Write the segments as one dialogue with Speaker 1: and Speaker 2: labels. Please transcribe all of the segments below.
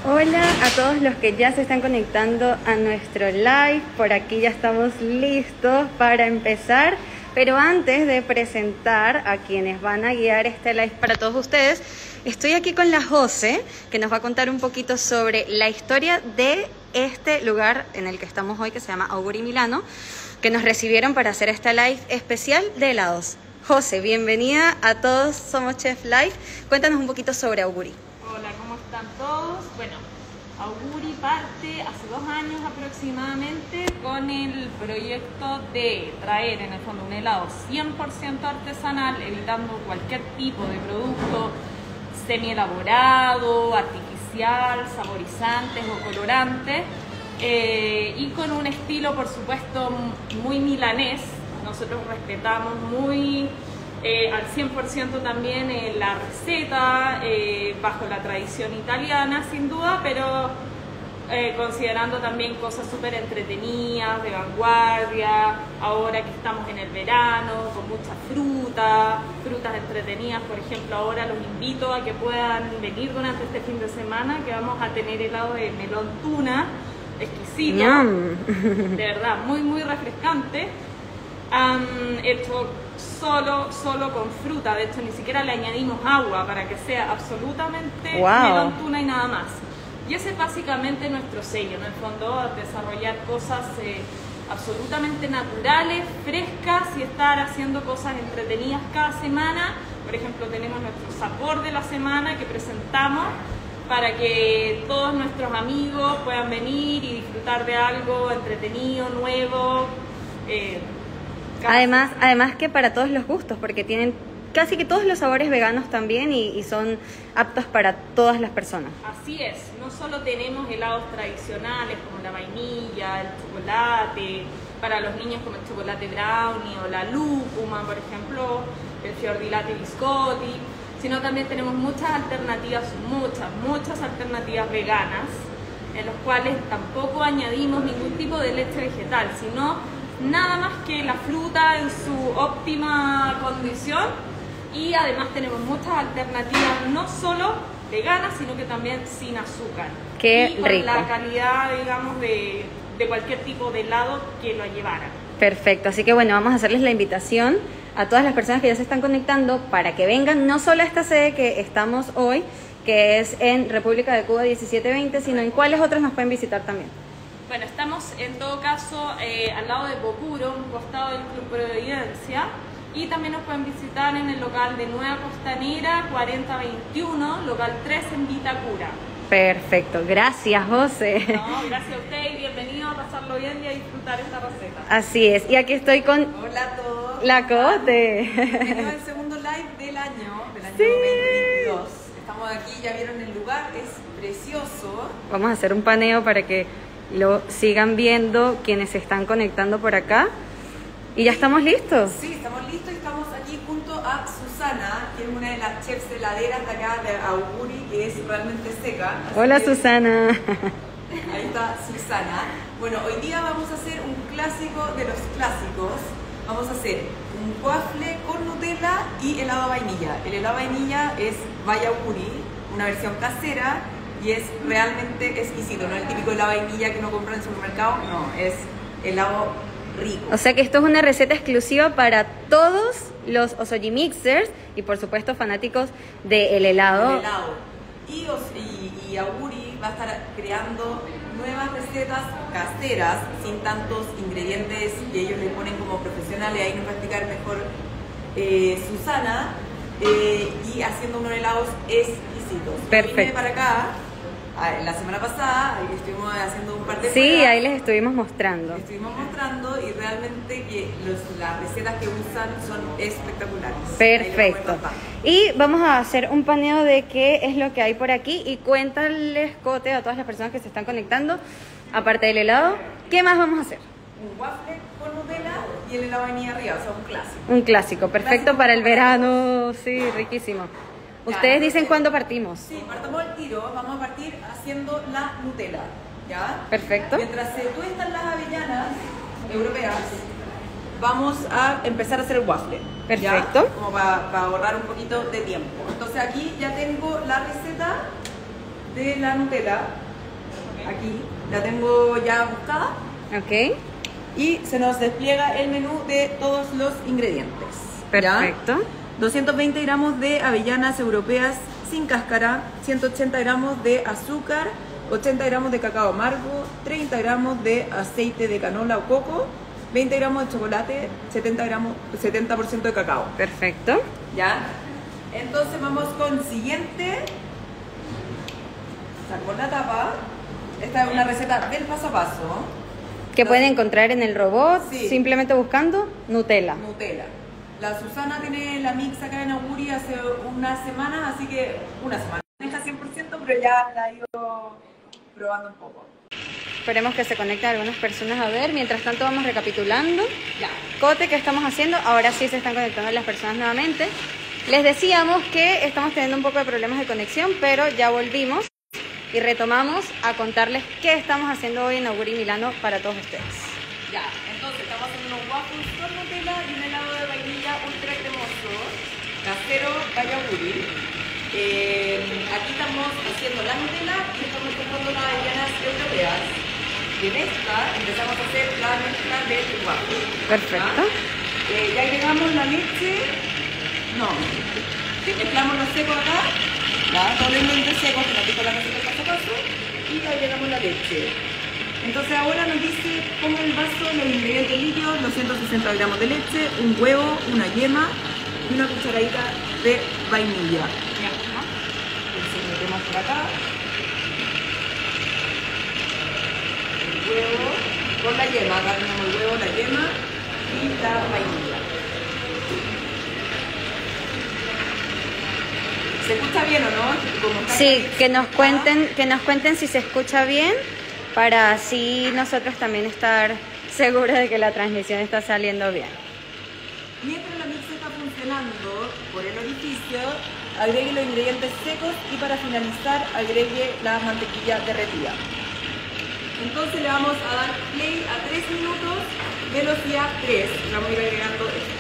Speaker 1: Hola a todos los que ya se están conectando a nuestro live. Por aquí ya estamos listos para empezar. Pero antes de presentar a quienes van a guiar este live para todos ustedes, estoy aquí con la Jose, que nos va a contar un poquito sobre la historia de este lugar en el que estamos hoy, que se llama Auguri Milano, que nos recibieron para hacer esta live especial de helados. Jose, bienvenida a Todos Somos Chef Live. Cuéntanos un poquito sobre Auguri.
Speaker 2: Hola, ¿cómo están todos? Bueno, Auguri parte hace 2 años aproximadamente con el proyecto de traer en el fondo un helado 100% artesanal, evitando cualquier tipo de producto semi-elaborado, artificial, saborizantes o colorantes, y con un estilo, por supuesto, muy milanés. Nosotros respetamos muy al 100% también la receta, bajo la tradición italiana sin duda, pero considerando también cosas súper entretenidas, de vanguardia, ahora que estamos en el verano, con mucha frutas entretenidas. Por ejemplo, ahora los invito a que puedan venir durante este fin de semana, que vamos a tener helado de melón tuna, exquisito, de verdad, muy refrescante. Hecho solo con fruta, de hecho ni siquiera le añadimos agua para que sea absolutamente melón tuna y nada más. Y ese es básicamente nuestro sello, en el fondo, desarrollar cosas absolutamente naturales, frescas y estar haciendo cosas entretenidas cada semana. Por ejemplo, tenemos nuestro sabor de la semana que presentamos para que todos nuestros amigos puedan venir y disfrutar de algo entretenido, nuevo.
Speaker 1: Además que para todos los gustos, porque tienen casi que todos los sabores veganos también y son aptos para todas las personas.
Speaker 2: Así es, no solo tenemos helados tradicionales como la vainilla, el chocolate, para los niños como el chocolate brownie o la lúcuma, por ejemplo, el fior di latte biscotti, sino también tenemos muchas alternativas, muchas alternativas veganas, en los cuales tampoco añadimos ningún tipo de leche vegetal, sino nada más que la fruta en su óptima condición. Y además tenemos muchas alternativas, no solo veganas, sino que también sin azúcar.
Speaker 1: ¡Qué
Speaker 2: con
Speaker 1: rico!
Speaker 2: La calidad, digamos, de cualquier tipo de helado que lo llevara.
Speaker 1: Perfecto, así que bueno, vamos a hacerles la invitación a todas las personas que ya se están conectando para que vengan no solo a esta sede que estamos hoy, que es en República de Cuba 1720, sino en cuáles otras nos pueden visitar también.
Speaker 2: Bueno, estamos en todo caso al lado de Bocuro, un costado del Club Providencia, y también nos pueden visitar en el local de Nueva Costanera 4021, local 3 en Vitacura.
Speaker 1: Perfecto, gracias José.
Speaker 2: No, gracias a usted y bienvenido a pasarlo bien y a disfrutar esta receta.
Speaker 1: Así es, y aquí estoy con
Speaker 3: Hola a todos.
Speaker 1: la Cote.
Speaker 3: Bienvenido al segundo live del año
Speaker 1: Sí.
Speaker 3: 2022. Estamos aquí, ya vieron el lugar, es precioso.
Speaker 1: Vamos a hacer un paneo para que lo sigan viendo quienes se están conectando por acá. Y ya estamos listos.
Speaker 3: Sí, estamos listos y estamos aquí junto a Susana, que es una de las chefs heladeras de acá de Auguri, que es realmente seca.
Speaker 1: Hola
Speaker 3: que,
Speaker 1: Susana.
Speaker 3: Ahí está Susana. Bueno, hoy día vamos a hacer un clásico de los clásicos. Vamos a hacer un waffle con Nutella y helado vainilla. El helado vainilla es Vaya Auguri, una versión casera y es realmente exquisito. No es el típico helado vainilla que uno compra en el supermercado, no, es helado rico.
Speaker 1: O sea que esto es una receta exclusiva para todos los Osoji Mixers y por supuesto fanáticos del helado.
Speaker 3: El helado. Y Auguri va a estar creando nuevas recetas caseras sin tantos ingredientes que ellos le ponen como profesionales. Ahí nos va a explicar mejor Susana, y haciendo unos helados exquisitos.
Speaker 1: Perfecto.
Speaker 3: Vine para acá la semana pasada, ahí estuvimos haciendo un par de
Speaker 1: Sí,
Speaker 3: pruebas.
Speaker 1: ahí les estuvimos mostrando.
Speaker 3: Estuvimos mostrando y realmente que las recetas que usan son espectaculares.
Speaker 1: Perfecto. Y vamos a hacer un paneo de qué es lo que hay por aquí y cuéntales, Cote, a todas las personas que se están conectando, aparte del helado, ¿qué más vamos a hacer?
Speaker 3: Un waffle con Nutella y el helado de vainilla arriba, o sea, un clásico.
Speaker 1: Un clásico, perfecto
Speaker 3: Clásico
Speaker 1: para el
Speaker 3: para
Speaker 1: verano, sí, riquísimo. Ustedes dicen cuándo partimos.
Speaker 3: Sí, partamos al tiro, vamos a partir haciendo la Nutella, ¿ya?
Speaker 1: Perfecto.
Speaker 3: Mientras se tuestan las avellanas europeas, vamos a empezar a hacer el waffle.
Speaker 1: Perfecto.
Speaker 3: ¿Ya? Como para ahorrar un poquito de tiempo. Entonces aquí ya tengo la receta de la Nutella. Aquí la tengo ya buscada.
Speaker 1: Ok.
Speaker 3: Y se nos despliega el menú de todos los ingredientes.
Speaker 1: Perfecto.
Speaker 3: ¿Ya? 220 gramos de avellanas europeas sin cáscara, 180 gramos de azúcar, 80 gramos de cacao amargo, 30 gramos de aceite de canola o coco, 20 gramos de chocolate, 70% de cacao.
Speaker 1: Perfecto.
Speaker 3: ¿Ya? Entonces vamos con siguiente. Saco la tapa. Esta es una receta del paso a paso.
Speaker 1: Que pueden encontrar en el robot,
Speaker 3: Sí.
Speaker 1: simplemente buscando Nutella.
Speaker 3: Nutella. La Susana tiene la mix acá en Auguri hace unas semanas, así que una semana. No está 100%, pero ya la he ido probando un poco.
Speaker 1: Esperemos que se conecten algunas personas a ver. Mientras tanto vamos recapitulando.
Speaker 3: Ya.
Speaker 1: Cote que estamos haciendo, ahora sí se están conectando las personas nuevamente. Les decíamos que estamos teniendo un poco de problemas de conexión, pero ya volvimos y retomamos a contarles qué estamos haciendo hoy en Auguri Milano para todos ustedes.
Speaker 3: Ya, entonces estamos haciendo unos waffles con Nutella y un helado de vainilla ultra cremoso, casero by Auguri. Aquí estamos haciendo la Nutella y estamos comprando las avellanas europeas. Y en esta empezamos a hacer la mezcla del waffle.
Speaker 1: Perfecto.
Speaker 3: Ya agregamos la leche. No. Mezclamos los secos acá. Ya, todo el ingredientes secos que nos dijo la receta paso a paso. Y agregamos la leche. Entonces ahora nos dice, pongo en el vaso los ingredientes líquidos, los 160 gramos de leche, un huevo, una yema y una cucharadita de vainilla. Entonces metemos por acá. El huevo con la yema, acá tenemos el huevo, la yema y la vainilla. ¿Se escucha bien o no? Como está
Speaker 1: Sí,
Speaker 3: acá,
Speaker 1: que nos cuenten si se escucha bien, para así nosotros también estar seguros de que la transmisión está saliendo bien.
Speaker 3: Mientras la mix está funcionando por el orificio, agregue los ingredientes secos y para finalizar agregue la mantequilla derretida. Entonces le vamos a dar play a 3 minutos, velocidad 3. Vamos a ir agregando esto.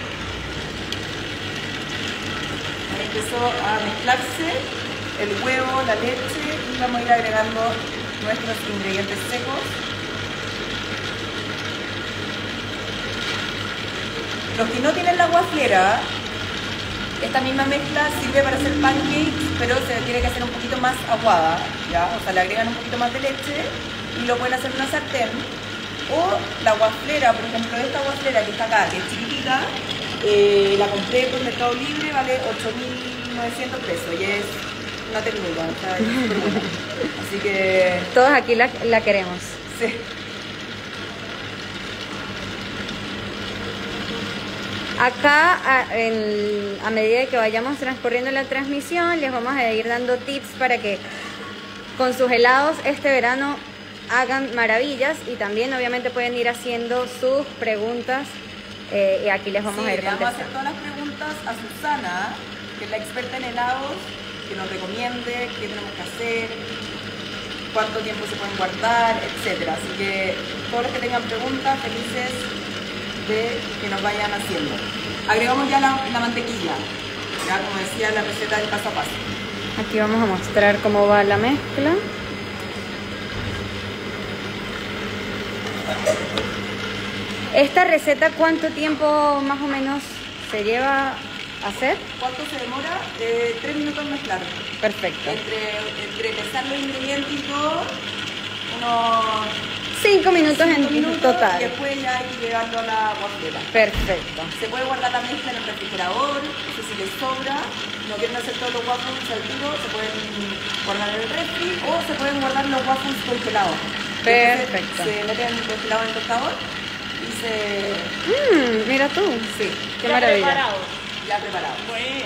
Speaker 3: Ahí empezó a mezclarse el huevo, la leche y vamos a ir agregando nuestros ingredientes secos. Los que no tienen la guaflera, esta misma mezcla sirve para hacer pancakes, pero se tiene que hacer un poquito más aguada, ¿ya? O sea, le agregan un poquito más de leche y lo pueden hacer en una sartén. O la guaflera, por ejemplo, esta guaflera que está acá, que es chiquitita, la compré por Mercado Libre, vale 8.900 pesos y es una ternura, o sea, es súper buena. Así que...
Speaker 1: Todos aquí la queremos.
Speaker 3: sí.
Speaker 1: Acá, a medida que vayamos transcurriendo la transmisión, les vamos a ir dando tips para que con sus helados este verano hagan maravillas, y también obviamente pueden ir haciendo sus preguntas y aquí les vamos a ir
Speaker 3: le vamos a
Speaker 1: contestando.
Speaker 3: hacer todas las preguntas a Susana, que es la experta en helados, que nos recomiende qué tenemos que hacer, cuánto tiempo se pueden guardar, etcétera. Así que todos los que tengan preguntas, felices de que nos vayan haciendo. Agregamos ya la mantequilla, ya como decía la receta del paso a paso.
Speaker 1: Aquí vamos a mostrar cómo va la mezcla. Esta receta, ¿cuánto tiempo más o menos se lleva a hacer?
Speaker 3: ¿Cuánto se demora? 3 minutos mezclar.
Speaker 1: Perfecto.
Speaker 3: Entre pesar los ingredientes y todo, unos
Speaker 1: 5 minutos
Speaker 3: 5
Speaker 1: en
Speaker 3: minutos
Speaker 1: total.
Speaker 3: y después ya hay que llevarlo a la guaflera.
Speaker 1: Perfecto.
Speaker 3: Se puede guardar la mezcla en el refrigerador, si les sobra, no quieren hacer todos los waffles al tiro, se pueden guardar en el refri o se pueden guardar los waffles congelados.
Speaker 1: Perfecto.
Speaker 3: Se meten congelados en el tostador y se...
Speaker 1: Mira tú.
Speaker 3: sí,
Speaker 1: Qué
Speaker 2: Ya
Speaker 1: maravilla.
Speaker 2: preparado.
Speaker 3: ya preparado.
Speaker 2: Bueno.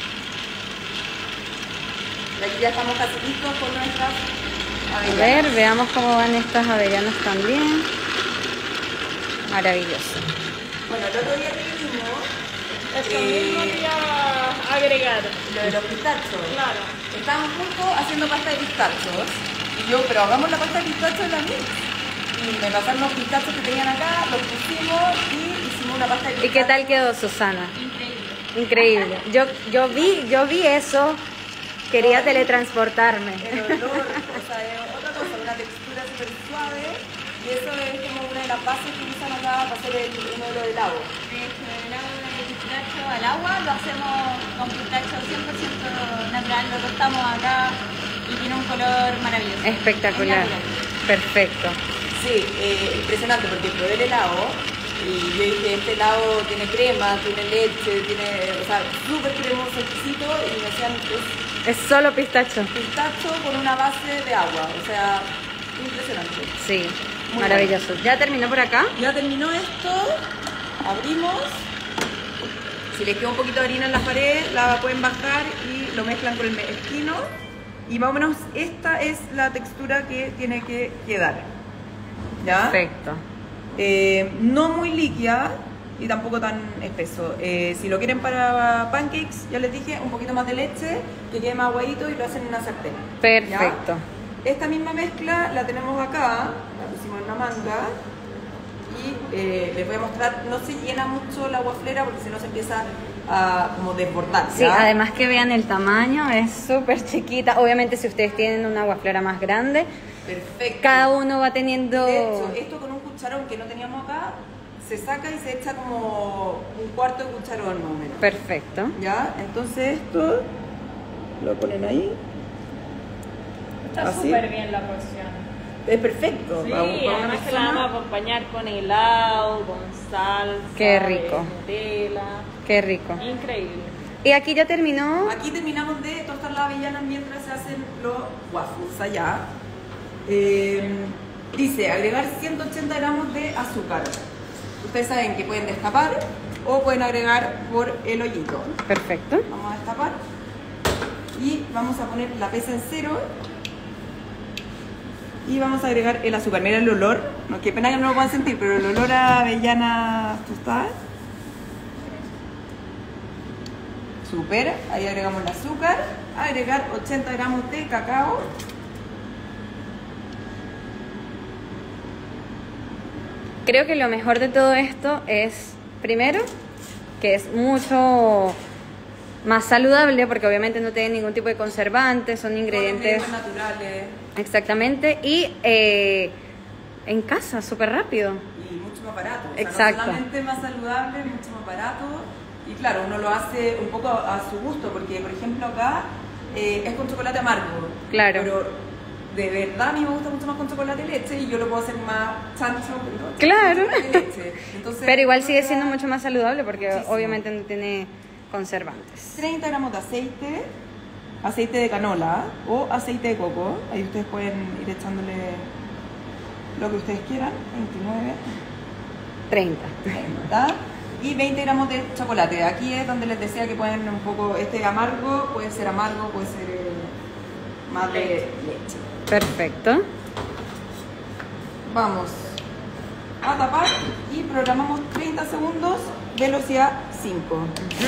Speaker 3: Y aquí ya estamos casi listos con nuestras
Speaker 1: A
Speaker 3: avellanas.
Speaker 1: ver, veamos cómo van estas avellanas también. Maravilloso.
Speaker 3: Bueno, el otro día que vinimos,
Speaker 2: Eso mismo te iba a agregar.
Speaker 3: lo de los pistachos.
Speaker 2: Claro.
Speaker 3: Estábamos juntos haciendo pasta de pistachos. Y yo, pero hagamos la pasta de pistachos en la mix. Y me pasaron los pistachos que tenían acá, los pusimos y hicimos una pasta de pistachos.
Speaker 1: ¿Y qué tal quedó, Susana?
Speaker 2: Increíble.
Speaker 1: Increíble. Yo vi eso, quería teletransportarme.
Speaker 3: El olor, o sea, es otra cosa, una textura súper suave. Y eso es como una de las bases que usan acá para hacer uno de los helados.
Speaker 4: De hecho, el helado de pistacho al agua lo hacemos con pistacho 100% natural, lo tostamos acá y tiene un color maravilloso.
Speaker 1: Espectacular. Perfecto.
Speaker 3: Sí, impresionante porque probé el helado y yo dije, este helado tiene crema, tiene leche, tiene, o sea, súper cremoso, exquisito, y me decían,
Speaker 1: Es solo pistacho.
Speaker 3: pistacho con una base de agua, o sea, impresionante.
Speaker 1: Sí,
Speaker 3: Muy
Speaker 1: maravilloso. ¿Ya terminó por acá?
Speaker 3: Ya terminó esto, abrimos, si les queda un poquito de harina en la pared, la pueden bajar y lo mezclan con el mezquino, y más o menos esta es la textura que tiene que quedar. ¿Ya?
Speaker 1: Perfecto.
Speaker 3: No muy líquida y tampoco tan espeso. Si lo quieren para pancakes, ya les dije, un poquito más de leche, que quede más aguadito y lo hacen en una sartén.
Speaker 1: Perfecto.
Speaker 3: ¿Ya? Esta misma mezcla la tenemos acá, la pusimos en una manga y les voy a mostrar, no se llena mucho la guaflera porque si no se empieza a como desbordar.
Speaker 1: Sí, además que vean el tamaño, es súper chiquita. Obviamente si ustedes tienen una guaflera más grande,
Speaker 3: perfecto.
Speaker 1: cada uno va teniendo...
Speaker 3: De hecho, esto con un cucharón que no teníamos acá, se saca y se echa como un cuarto de cucharón más o menos.
Speaker 1: Perfecto.
Speaker 3: ¿Ya? Entonces esto lo ponen ahí.
Speaker 2: Está
Speaker 3: Así.
Speaker 2: súper bien la porción.
Speaker 3: Es perfecto.
Speaker 2: Sí,
Speaker 3: para una
Speaker 2: además que la vamos a acompañar con helado, con salsa,
Speaker 1: Qué rico.
Speaker 2: Nutella.
Speaker 1: Qué rico.
Speaker 2: Increíble.
Speaker 1: Y aquí ya terminó.
Speaker 3: Aquí terminamos de tostar las avellanas mientras se hacen los waffles allá. Dice, agregar 180 gramos de azúcar. Ustedes saben que pueden destapar o pueden agregar por el hoyito.
Speaker 1: Perfecto.
Speaker 3: Vamos a destapar y vamos a poner la pesa en cero y vamos a agregar el azúcar. Mira el olor, no, qué pena que no lo puedan sentir, pero el olor a avellana tostada. Súper, ahí agregamos el azúcar, agregar 80 gramos de cacao.
Speaker 1: Creo que lo mejor de todo esto es, primero, que es mucho más saludable porque obviamente no tiene ningún tipo de conservantes, son ingredientes
Speaker 3: Son naturales
Speaker 1: exactamente y en casa, súper rápido.
Speaker 3: y mucho más barato. O sea,
Speaker 1: Exacto.
Speaker 3: no solamente más saludable, mucho más barato. Y claro, uno lo hace un poco a su gusto, porque por ejemplo acá es con chocolate amargo.
Speaker 1: Claro.
Speaker 3: Pero de verdad a mí me gusta mucho más con chocolate y leche y yo lo puedo hacer más chancho. ¿no?
Speaker 1: Claro.
Speaker 3: Chocolate y leche. Entonces,
Speaker 1: Pero igual sigue siendo
Speaker 3: mucho
Speaker 1: mucho más saludable porque
Speaker 3: Muchísimo.
Speaker 1: obviamente no tiene conservantes.
Speaker 3: 30 gramos de aceite, aceite de canola o aceite de coco. Ahí ustedes pueden ir echándole lo que ustedes quieran. 29,
Speaker 1: 30.
Speaker 3: 30. Y 20 gramos de chocolate. Aquí es donde les decía que pueden un poco, este amargo, puede ser más de leche.
Speaker 1: Perfecto.
Speaker 3: Vamos a tapar y programamos 30 segundos, velocidad 5.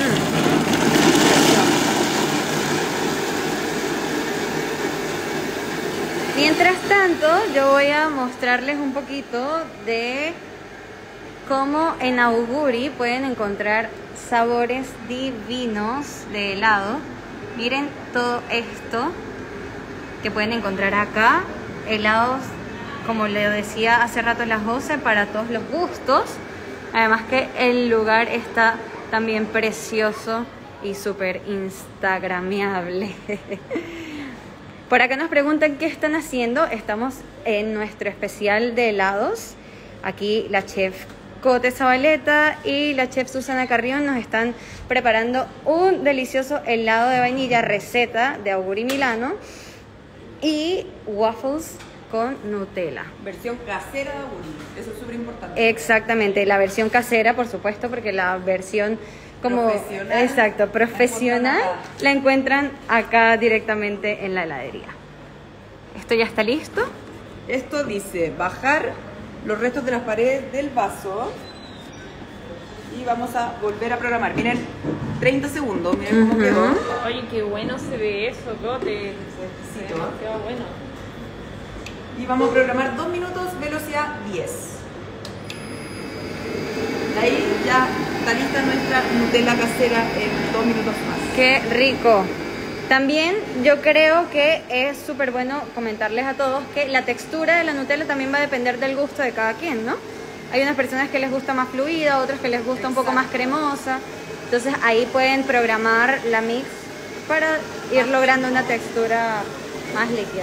Speaker 1: Mientras tanto, yo voy a mostrarles un poquito de cómo en Auguri pueden encontrar sabores divinos de helado. Miren todo esto que pueden encontrar acá. Helados, como le decía hace rato la Jose, para todos los gustos. Además que el lugar está también precioso y súper instagramiable. Por acá nos preguntan qué están haciendo. Estamos en nuestro especial de helados. Aquí la chef Cote Zabaleta y la chef Susana Carrión nos están preparando un delicioso helado de vainilla, receta de Auguri Milano, y waffles con Nutella.
Speaker 3: Versión casera de Auguri, eso es súper importante.
Speaker 1: Exactamente, la versión casera, por supuesto, porque la versión como
Speaker 3: Profesional.
Speaker 1: exacto, profesional la encuentran acá directamente en la heladería. ¿Esto ya está listo?
Speaker 3: Esto dice bajar los restos de las paredes del vaso y vamos a volver a programar. Miren, 30 segundos, miren cómo quedó.
Speaker 2: Oye, qué bueno se ve eso, Cote. Se ve demasiado bueno.
Speaker 3: Y vamos a programar 2 minutos, velocidad 10. De ahí ya está lista nuestra Nutella casera en 2 minutos más.
Speaker 1: ¡Qué rico! También yo creo que es súper bueno comentarles a todos que la textura de la Nutella también va a depender del gusto de cada quien, ¿no? Hay unas personas que les gusta más fluida, otras que les gusta un poco más cremosa. Entonces ahí pueden programar la mix para ir logrando una textura más líquida.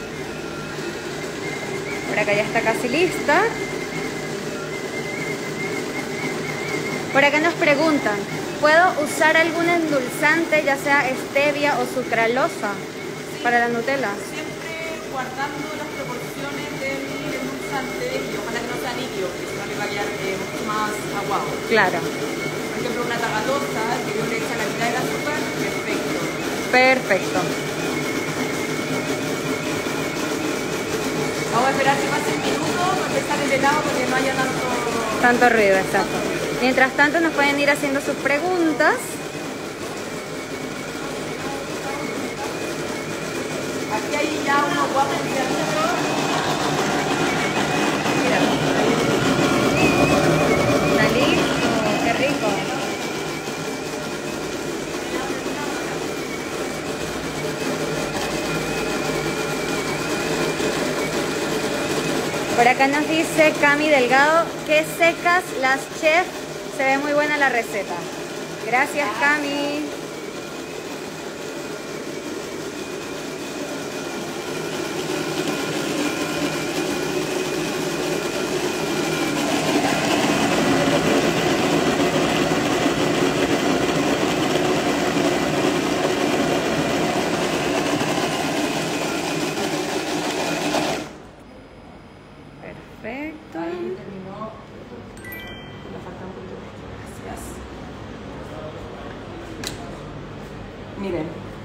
Speaker 1: Por acá ya está casi lista. Por acá nos preguntan, ¿puedo usar algún endulzante, ya sea stevia o sucralosa, para la Nutella?
Speaker 3: Siempre guardando las proporciones del endulzante y ojalá que no sea líquido, porque si no le va a quedar mucho más aguado.
Speaker 1: Claro.
Speaker 3: Por ejemplo, una tagatosa, que yo le echa la mitad del azúcar, perfecto.
Speaker 1: Perfecto.
Speaker 3: Vamos a esperar que pase un minuto para empezar el helado porque no haya
Speaker 1: Tanto ruido, exacto. Mientras tanto nos pueden ir haciendo sus preguntas.
Speaker 3: Aquí hay ya unos waffles miraditos. Mira.
Speaker 1: Está listo, qué rico. Por acá nos dice Cami Delgado, qué secas las chefs, se ve muy buena la receta. Gracias, Cami. Perfecto.
Speaker 3: Ahí terminó. Me falta un poquito. Gracias. Miren.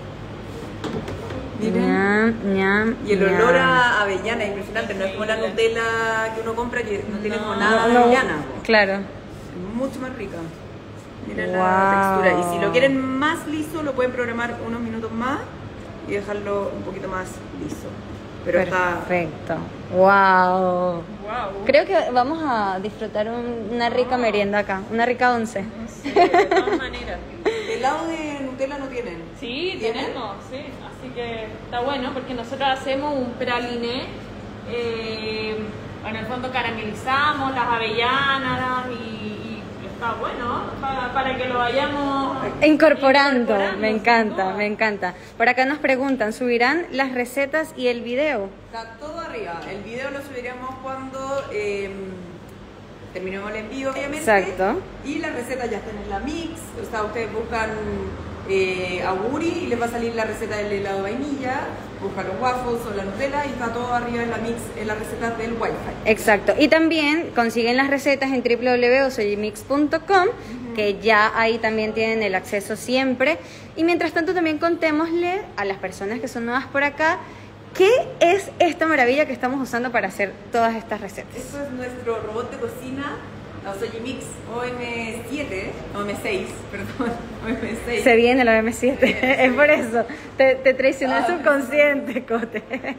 Speaker 3: Miren.
Speaker 1: Ñam, ñam,
Speaker 3: Y el
Speaker 1: ñam.
Speaker 3: olor a avellana es impresionante. No es como la Nutella que uno compra que no tiene como nada de
Speaker 1: No,
Speaker 3: avellana.
Speaker 1: claro.
Speaker 3: Es mucho más rica. Miren
Speaker 1: Wow.
Speaker 3: la textura. Y si lo quieren más liso, lo pueden programar unos minutos más y dejarlo un poquito más liso. Pero
Speaker 1: Perfecto. Wow.
Speaker 2: Wow.
Speaker 1: Creo que vamos a disfrutar una rica merienda acá, una rica once.
Speaker 2: Sí, de todas maneras.
Speaker 3: está... Helado de Nutella no tienen.
Speaker 2: Sí,
Speaker 3: ¿Tienen?
Speaker 2: tenemos, sí. Así que está bueno porque nosotros hacemos un praliné. En el fondo caramelizamos las avellanas y está bueno para que lo vayamos
Speaker 1: Incorporando, me
Speaker 2: sin
Speaker 1: encanta,
Speaker 2: duda.
Speaker 1: me encanta. Por acá nos preguntan, ¿subirán las recetas y el video?
Speaker 3: Está todo arriba. El video lo subiremos cuando terminemos el envío, obviamente.
Speaker 1: Exacto.
Speaker 3: Y las recetas ya están en la mix. O sea, ustedes buscan Aguri y les va a salir la receta del helado de vainilla. Buscan los waffles o la Nutella y está todo arriba en la mix, en las recetas del Wi-Fi.
Speaker 1: Exacto. Y también consiguen las recetas en www.osoyimix.com, que ya ahí también tienen el acceso siempre. Y mientras tanto también contémosle a las personas que son nuevas por acá, ¿qué es esta maravilla que estamos usando para hacer todas estas recetas?
Speaker 3: Esto es nuestro robot de cocina, la Osoyimix OM7, OM6, perdón, OM6.
Speaker 1: Se viene la M7, es por eso. Te traicionó el subconsciente, Cote.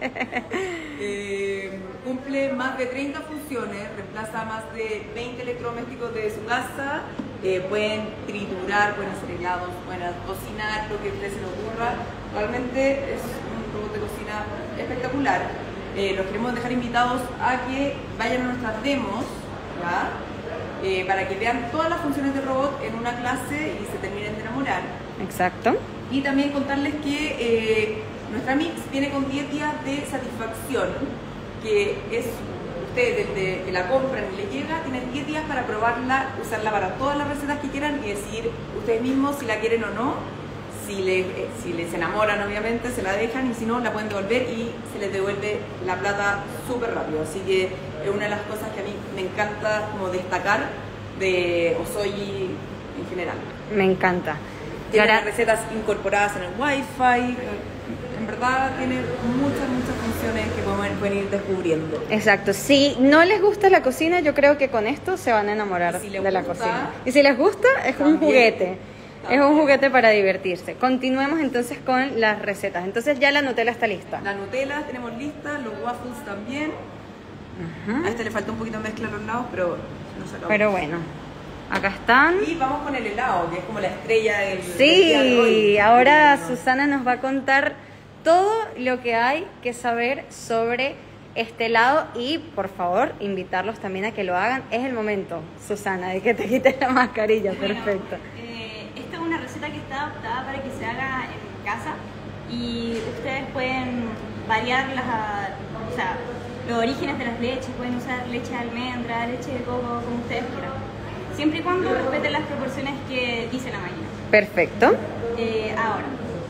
Speaker 3: Cumple más de 30 funciones, reemplaza más de 20 electrodomésticos de su casa. Pueden triturar, pueden hacer helados, pueden cocinar, lo que a ustedes se les ocurra. Realmente es un robot de cocina espectacular. Los queremos dejar invitados a que vayan a nuestras demos, ¿ya? Para que vean todas las funciones del robot en una clase y se terminen de enamorar.
Speaker 1: Exacto.
Speaker 3: Y también contarles que nuestra mix viene con 10 días de satisfacción, que es ustedes desde que la compran y les llega, tienen 10 días para probarla, usarla para todas las recetas que quieran y decidir ustedes mismos si la quieren o no. Si les enamoran, obviamente, se la dejan y si no, la pueden devolver y se les devuelve la plata súper rápido. Así que es una de las cosas que a mí me encanta como destacar de Osoyi en general.
Speaker 1: Me encanta.
Speaker 3: Tiene
Speaker 1: Ahora,
Speaker 3: recetas incorporadas en el Wi-Fi. En verdad tiene muchas funciones que pueden ir descubriendo.
Speaker 1: exacto. Si no les gusta la cocina, yo creo que con esto se van a enamorar
Speaker 3: Y si les
Speaker 1: de la
Speaker 3: gusta,
Speaker 1: cocina. Y si les gusta, es un
Speaker 3: también.
Speaker 1: juguete. Es un
Speaker 3: También.
Speaker 1: juguete para divertirse. Continuemos entonces con las recetas. Entonces ya la Nutella está lista.
Speaker 3: La Nutella tenemos lista, los waffles también. A este le falta un poquito de mezcla a los lados, pero no se acabó.
Speaker 1: Pero bueno, Acá están.
Speaker 3: Y vamos con el helado, que es como la estrella del día de hoy.
Speaker 1: Sí, ahora Susana nos va a contar todo lo que hay que saber sobre este helado y por favor invitarlos también a que lo hagan. Es el momento, Susana, de que te quites la mascarilla.
Speaker 4: Bueno,
Speaker 1: Perfecto.
Speaker 4: Esta es una receta que está adaptada para que se haga en casa y ustedes pueden variar o sea, los orígenes de las leches, pueden usar leche de almendra, leche de coco, como ustedes quieran, siempre y cuando respeten las proporciones que dice la máquina.
Speaker 1: Perfecto.
Speaker 4: Ahora,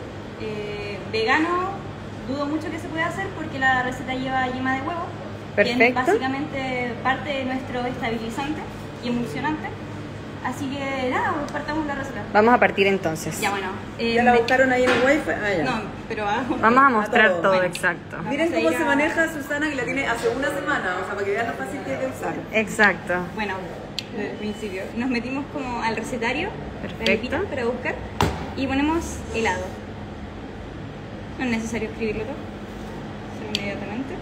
Speaker 4: vegano dudo mucho que se pueda hacer porque la receta lleva yema de huevo, que es
Speaker 1: Perfecto.
Speaker 4: básicamente parte de nuestro estabilizante y emulsionante. Así que nada, partamos la receta.
Speaker 1: Vamos a partir entonces.
Speaker 4: Ya bueno.
Speaker 3: ¿Ya la buscaron ahí en el wifi? Ah, ya.
Speaker 4: No, pero
Speaker 1: Vamos a mostrar
Speaker 3: todo.
Speaker 1: todo,
Speaker 4: Bueno.
Speaker 1: exacto.
Speaker 3: Miren
Speaker 4: Vamos a
Speaker 3: cómo
Speaker 4: ir
Speaker 3: se
Speaker 4: a-
Speaker 3: maneja Susana, que la tiene hace una semana, o sea, para que vean lo fácil que es de usar.
Speaker 1: Exacto.
Speaker 4: Bueno, desde el principio. Nos metimos como al recetario,
Speaker 1: Perfecto.
Speaker 4: la lupita para buscar, y ponemos helado. No es necesario escribirlo todo, solo inmediatamente.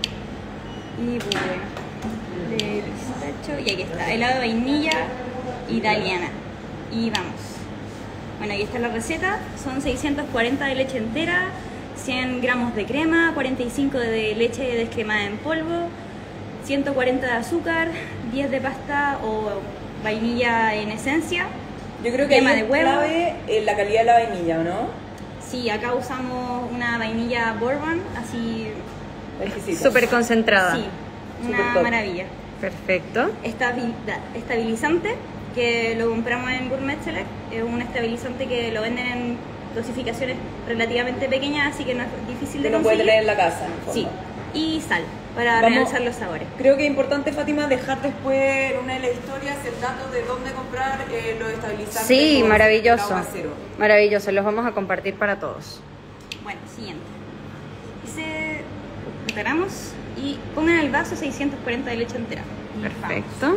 Speaker 4: Y bueno, de pistacho, y aquí está, helado de vainilla italiana. Y vamos. Bueno, aquí está la receta, son 640 de leche entera, 100 gramos de crema, 45 de leche descremada en polvo, 140 de azúcar, 10 de pasta o vainilla en esencia.
Speaker 3: Yo creo que
Speaker 4: Crema
Speaker 3: ahí
Speaker 4: de
Speaker 3: es
Speaker 4: huevo.
Speaker 3: clave la calidad de la vainilla, ¿o no?
Speaker 4: Sí, acá usamos una vainilla bourbon, así,
Speaker 3: Exquisita.
Speaker 1: Súper concentrada.
Speaker 4: sí,
Speaker 3: Súper
Speaker 4: una
Speaker 3: top.
Speaker 4: maravilla.
Speaker 1: Perfecto.
Speaker 4: Estabilizante, que lo compramos en Gourmet Select, es un estabilizante que lo venden en dosificaciones relativamente pequeñas, así que no es difícil de
Speaker 3: Que uno puede
Speaker 4: conseguir.
Speaker 3: tener en la casa. en el fondo.
Speaker 4: Sí, y sal, para
Speaker 3: Vamos-
Speaker 4: realzar los sabores.
Speaker 3: Creo que es importante, Fátima, dejar después en una de las historias el dato de dónde comprar los estabilizantes.
Speaker 1: Sí,
Speaker 3: con
Speaker 1: maravilloso.
Speaker 3: agua cero.
Speaker 1: Maravilloso. Los vamos a compartir para todos.
Speaker 4: Bueno, siguiente. Dice, preparamos y pongan el vaso 640 de leche entera. Y
Speaker 1: Perfecto.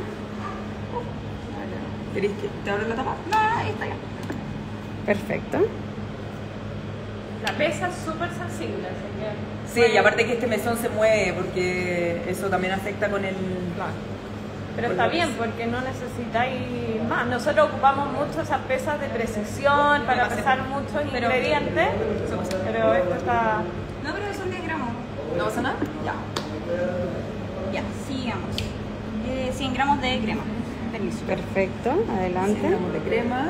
Speaker 3: ¿Querés que te abra la tapa?
Speaker 4: vamos. No, ahí está ya.
Speaker 1: Perfecto.
Speaker 2: La pesa es súper sensible, así que...
Speaker 3: Sí, y aparte que este mesón se mueve porque eso también afecta con el...
Speaker 2: Claro. Pero está bien porque no necesitáis más. Nosotros ocupamos mucho esas pesas de precisión para pesar muchos ingredientes, pero esto está...
Speaker 4: No, pero son 10 gramos.
Speaker 3: ¿No pasa nada? Ya.
Speaker 4: Ya, sigamos. 100 gramos de crema. Permiso.
Speaker 1: Perfecto. Adelante.
Speaker 3: Gramos de crema.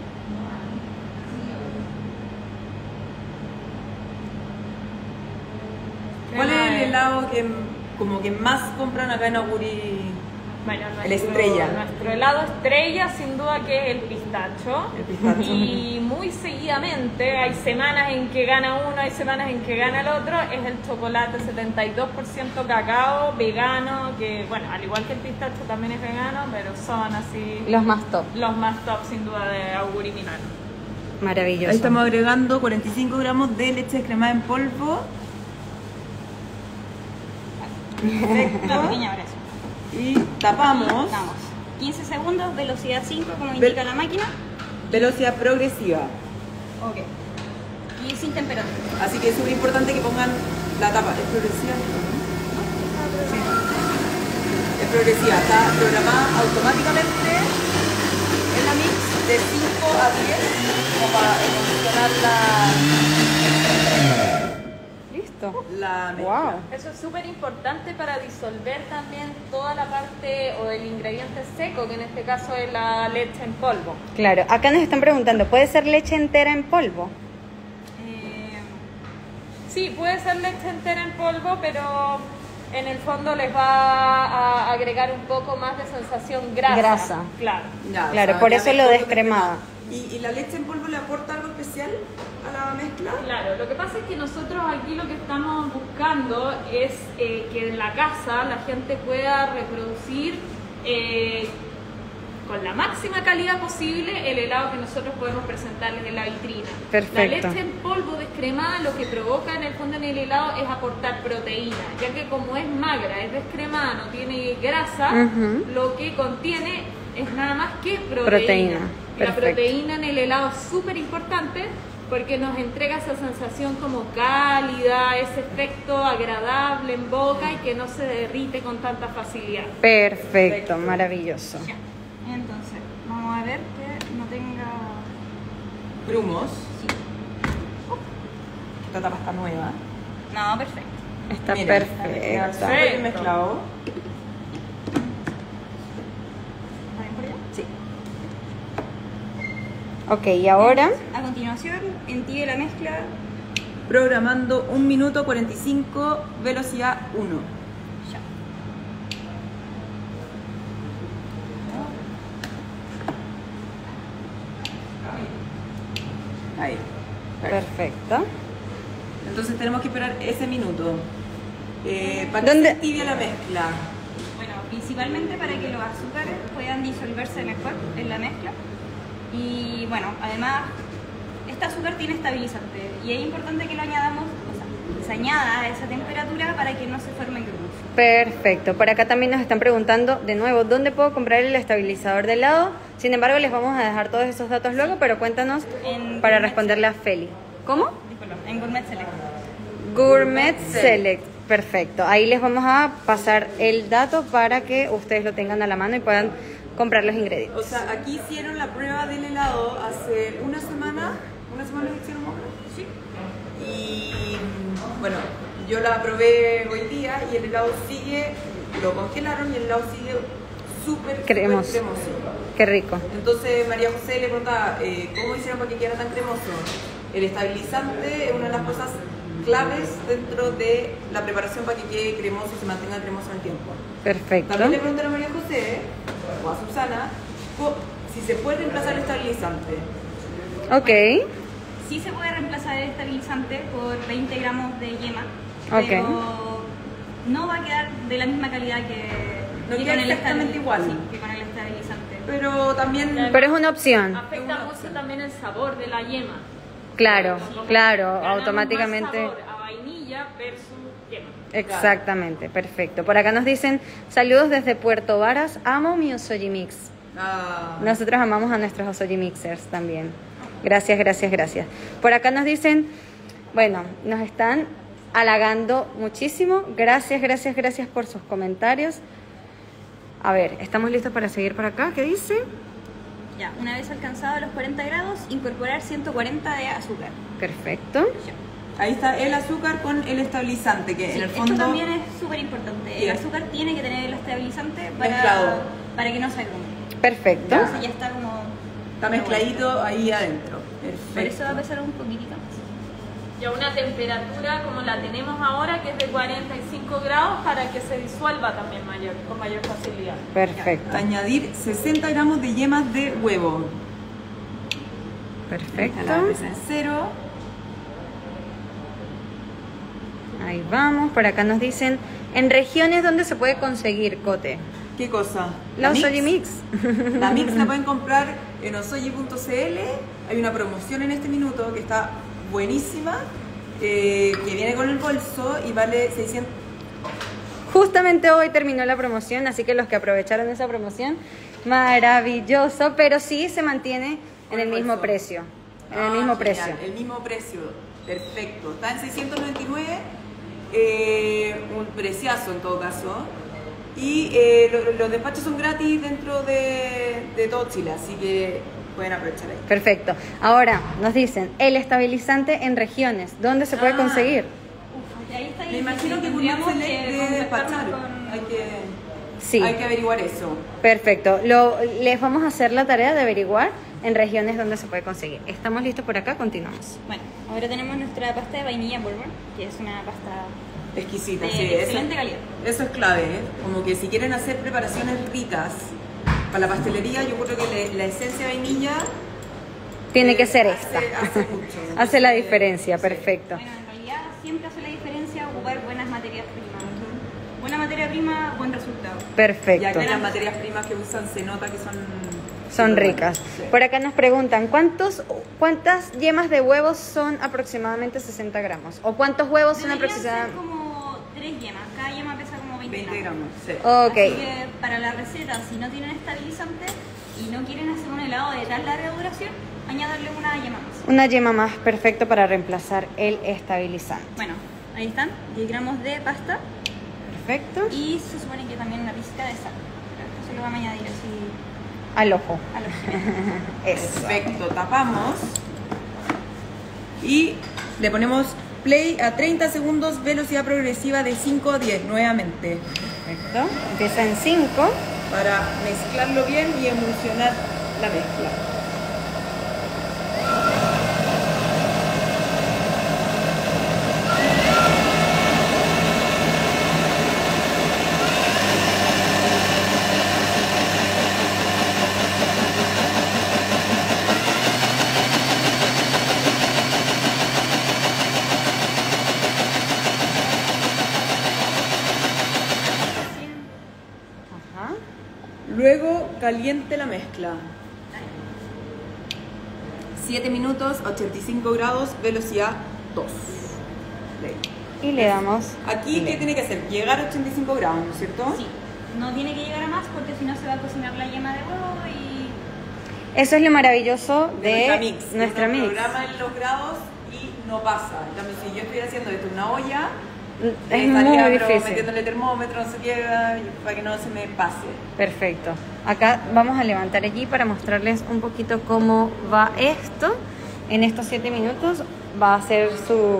Speaker 3: ¿Cuál es el helado que como que más compran acá en Aguri?
Speaker 2: Bueno,
Speaker 3: El estrella.
Speaker 2: Nuestro helado estrella sin duda que es el pistacho.
Speaker 3: El pistacho.
Speaker 2: Y muy seguidamente, hay semanas en que gana uno, hay semanas en que gana el otro, es el chocolate 72% cacao, vegano, que bueno, al igual que el pistacho también es vegano, pero son así
Speaker 1: Los más top.
Speaker 2: los más top sin duda de Auguri Milano.
Speaker 1: Maravilloso.
Speaker 3: Ahí estamos agregando 45 gramos de leche descremada en polvo.
Speaker 4: Una pequeña abrazo.
Speaker 3: Y tapamos.
Speaker 4: Vamos. 15 segundos, velocidad 5, como indica la máquina.
Speaker 3: Velocidad progresiva.
Speaker 4: Ok. Y sin temperatura.
Speaker 3: Así que es súper importante que pongan la tapa. ¿Es progresiva? Sí. Es progresiva. Está programada automáticamente en la mix de 5 a 10 como para evolucionar
Speaker 1: Listo.
Speaker 3: la mezcla.
Speaker 1: Wow.
Speaker 2: Eso es súper importante para disolver también toda la parte o el ingrediente seco, que en este caso es la leche en polvo.
Speaker 1: Claro. Acá nos están preguntando, ¿puede ser leche entera en polvo?
Speaker 2: Sí, puede ser leche entera en polvo, pero en el fondo les va a agregar un poco más de sensación grasa.
Speaker 1: Grasa.
Speaker 2: Claro.
Speaker 3: Ya,
Speaker 1: Claro,
Speaker 3: o sea,
Speaker 1: por
Speaker 3: ya
Speaker 1: eso
Speaker 3: ves
Speaker 1: lo
Speaker 3: todo
Speaker 1: descremada.
Speaker 3: ¿Y la leche en polvo le aporta algo especial a la mezcla?
Speaker 2: Claro, lo que pasa es que nosotros aquí lo que estamos buscando es que en la casa la gente pueda reproducir con la máxima calidad posible el helado que nosotros podemos presentarles en la vitrina.
Speaker 1: Perfecto.
Speaker 2: La leche en polvo descremada lo que provoca en el fondo en el helado es aportar proteína, ya que como es magra, es descremada, no tiene grasa,
Speaker 1: Ujú.
Speaker 2: lo que contiene es nada más que
Speaker 1: Proteína.
Speaker 2: proteína. La
Speaker 1: Perfecto.
Speaker 2: proteína en el helado es súper importante porque nos entrega esa sensación como cálida, ese efecto agradable en boca y que no se derrite con tanta facilidad.
Speaker 1: Perfecto. Maravilloso.
Speaker 4: Ya. Entonces, a ver que no tenga...
Speaker 3: Grumos.
Speaker 4: Sí.
Speaker 3: Esta tapa está nueva.
Speaker 4: No, perfecto.
Speaker 1: Está
Speaker 3: Mira,
Speaker 1: perfecta.
Speaker 3: Está súper bien mezclado.
Speaker 4: ¿Está bien por allá?
Speaker 3: Sí.
Speaker 1: Ok, y ahora
Speaker 4: A continuación, entibie la mezcla.
Speaker 3: Programando 1 minuto 45, velocidad 1.
Speaker 4: Ya.
Speaker 3: Ahí.
Speaker 1: perfecto.
Speaker 3: Entonces tenemos que esperar ese minuto. Para que
Speaker 1: ¿Dónde?
Speaker 3: se tibia la mezcla.
Speaker 4: Bueno, principalmente para que los azúcares puedan disolverse mejor en la mezcla. Y bueno, además, este azúcar tiene estabilizante y es importante que lo añadamos, o sea, se añada a esa temperatura para que no se formen grumos.
Speaker 1: Perfecto. Por acá también nos están preguntando de nuevo, ¿dónde puedo comprar el estabilizador de helado? Sin embargo, les vamos a dejar todos esos datos luego, pero cuéntanos
Speaker 4: En
Speaker 1: para
Speaker 4: Gourmet
Speaker 1: responderle a Feli. ¿Cómo?
Speaker 4: Disculpa, en Gourmet Select.
Speaker 1: Gourmet Select. Perfecto. Ahí les vamos a pasar el dato para que ustedes lo tengan a la mano y puedan comprar los ingredientes.
Speaker 3: O sea, aquí hicieron la prueba del helado hace una semana. ¿Una semana lo hicieron más o menos? Sí. Y bueno, yo la probé hoy día y el helado sigue, lo congelaron y el helado sigue súper
Speaker 1: Cremoso.
Speaker 3: cremoso.
Speaker 1: Qué rico.
Speaker 3: Entonces María José le preguntaba, ¿cómo hicieron para que quedara tan cremoso? El estabilizante es una de las cosas claves dentro de la preparación para que quede cremoso y se mantenga cremoso en el tiempo.
Speaker 1: Perfecto.
Speaker 3: También le preguntaron a María José o a Susana si se puede reemplazar el estabilizante.
Speaker 1: Ok.
Speaker 4: Sí se puede reemplazar el estabilizante por 20 gramos de yema,
Speaker 1: Ok.
Speaker 4: pero no va a quedar de la misma calidad que,
Speaker 3: No
Speaker 4: que
Speaker 3: queda
Speaker 4: con el
Speaker 3: exactamente igual.
Speaker 4: Sí, que con el estabilizante.
Speaker 3: Pero también
Speaker 1: Pero es una opción.
Speaker 2: Afecta mucho también el sabor de la yema.
Speaker 1: Claro, claro,
Speaker 2: Ganamos
Speaker 1: automáticamente.
Speaker 2: más sabor a vainilla versus yema.
Speaker 1: Exactamente, perfecto. Por acá nos dicen, saludos desde Puerto Varas, amo mi Osoji Mix. Nosotros amamos a nuestros Osoji Mixers también. Gracias, gracias, gracias. Por acá nos dicen, bueno, nos están halagando muchísimo. Gracias, gracias, gracias por sus comentarios. A ver, ¿estamos listos para seguir por acá? ¿Qué dice?
Speaker 4: Ya, una vez alcanzado los 40 grados, incorporar 140 de azúcar.
Speaker 1: Perfecto.
Speaker 4: Ya.
Speaker 3: ahí está el azúcar con el estabilizante, que
Speaker 4: Sí,
Speaker 3: en el fondo
Speaker 4: esto también es súper importante.
Speaker 3: Sí.
Speaker 4: El azúcar tiene que tener el estabilizante
Speaker 3: Mezclado.
Speaker 4: para que no se agrume.
Speaker 1: Perfecto.
Speaker 4: Entonces ya está como...
Speaker 3: está mezcladito ahí adentro.
Speaker 4: Por eso va a
Speaker 3: Perfecto.
Speaker 4: pesar un poquitito más.
Speaker 2: Y a una temperatura como la tenemos ahora, que es de 45 grados, para que se disuelva también con mayor facilidad.
Speaker 1: Perfecto.
Speaker 3: Añadir 60 gramos de yemas de huevo.
Speaker 1: Perfecto.
Speaker 3: La presa en cero.
Speaker 1: Ahí vamos. Por acá nos dicen, en regiones donde se puede conseguir, Cote.
Speaker 3: ¿Qué cosa?
Speaker 1: La
Speaker 3: mix.
Speaker 1: Osoji Mix.
Speaker 3: La mix la pueden comprar en osoji.cl. Hay una promoción en este minuto que está buenísima, que viene con el bolso y vale 600.
Speaker 1: Justamente hoy terminó la promoción, así que los que aprovecharon esa promoción, maravilloso, pero sí se mantiene en el mismo
Speaker 3: bolso.
Speaker 1: precio. En el mismo
Speaker 3: Genial,
Speaker 1: precio.
Speaker 3: el mismo precio, perfecto. Está en 699, un preciazo en todo caso. Y los despachos son gratis dentro de todo Chile, así que pueden aprovechar ahí.
Speaker 1: Perfecto. Ahora nos dicen, el estabilizante en regiones, ¿dónde se puede conseguir?
Speaker 4: Uf, ahí está
Speaker 3: Me
Speaker 4: difícil.
Speaker 3: imagino que
Speaker 4: Tendríamos
Speaker 3: Gourmet Select
Speaker 4: que
Speaker 3: debe
Speaker 4: contactarnos
Speaker 3: despachar.
Speaker 4: con-
Speaker 1: Sí.
Speaker 3: Hay que averiguar eso.
Speaker 1: Perfecto. Les vamos a hacer la tarea de averiguar en regiones donde se puede conseguir. ¿Estamos listos por acá? Continuamos.
Speaker 4: Bueno, ahora tenemos nuestra pasta de vainilla bourbon, que es una pasta
Speaker 3: Exquisita,
Speaker 4: de
Speaker 3: sí.
Speaker 4: excelente calidad.
Speaker 3: Eso es clave, ¿eh? Como que si quieren hacer preparaciones ricas para la pastelería, yo creo que la esencia de vainilla
Speaker 1: Tiene que ser
Speaker 3: hace-
Speaker 1: esta.
Speaker 3: hace mucho.
Speaker 1: Hace la
Speaker 3: Entonces,
Speaker 1: diferencia,
Speaker 3: sí.
Speaker 1: perfecto.
Speaker 4: Bueno, en realidad siempre hace la diferencia ocupar buenas materias primas. Buena materia prima, buen resultado.
Speaker 3: Ya
Speaker 1: Perfecto.
Speaker 3: que las materias primas que usan se nota que
Speaker 1: Son ricas.
Speaker 3: Sí.
Speaker 1: Por acá nos preguntan, ¿cuántas yemas de huevos son aproximadamente 60 gramos? ¿O cuántos huevos son
Speaker 4: Deberían ser
Speaker 1: aproximadamente?
Speaker 4: como 3 yemas. Cada yema pesa como 20
Speaker 3: 20 gramos. Sí.
Speaker 1: Ok.
Speaker 4: Así que para la receta, si no tienen estabilizante y no quieren hacer un helado de tan larga duración, añadirle una yema más.
Speaker 1: Una yema más, perfecto para reemplazar el estabilizante.
Speaker 4: Bueno, ahí están, 10 gramos de pasta
Speaker 1: Perfecto.
Speaker 4: y se supone que también una pizca de sal. Pero esto se lo vamos a añadir así
Speaker 1: Al ojo.
Speaker 4: al ojo.
Speaker 1: Eso.
Speaker 3: Perfecto, tapamos y le ponemos play a 30 segundos, velocidad progresiva de 5 a 10 nuevamente.
Speaker 1: Perfecto. Empieza en 5.
Speaker 3: Para mezclarlo bien y emulsionar la mezcla.
Speaker 1: Ajá.
Speaker 3: Luego caliente la mezcla. 7 minutos, 85 grados, velocidad 2. Play.
Speaker 1: Y le damos.
Speaker 3: Aquí, ¿qué
Speaker 1: play.
Speaker 3: tiene que hacer? Llegar a 85 grados, ¿no es cierto?
Speaker 4: Sí, no tiene que llegar a más porque si no se va a cocinar la yema de huevo y...
Speaker 1: Eso es lo maravilloso de
Speaker 3: nuestra
Speaker 1: mix.
Speaker 3: programa en los grados y no pasa. En cambio, si yo estoy haciendo esto en una olla,
Speaker 1: Es
Speaker 3: estaría
Speaker 1: muy
Speaker 3: pero
Speaker 1: difícil.
Speaker 3: metiéndole termómetro, no sé qué, para que no se me pase.
Speaker 1: Perfecto. Acá vamos a levantar allí para mostrarles un poquito cómo va esto. En estos 7 minutos va a ser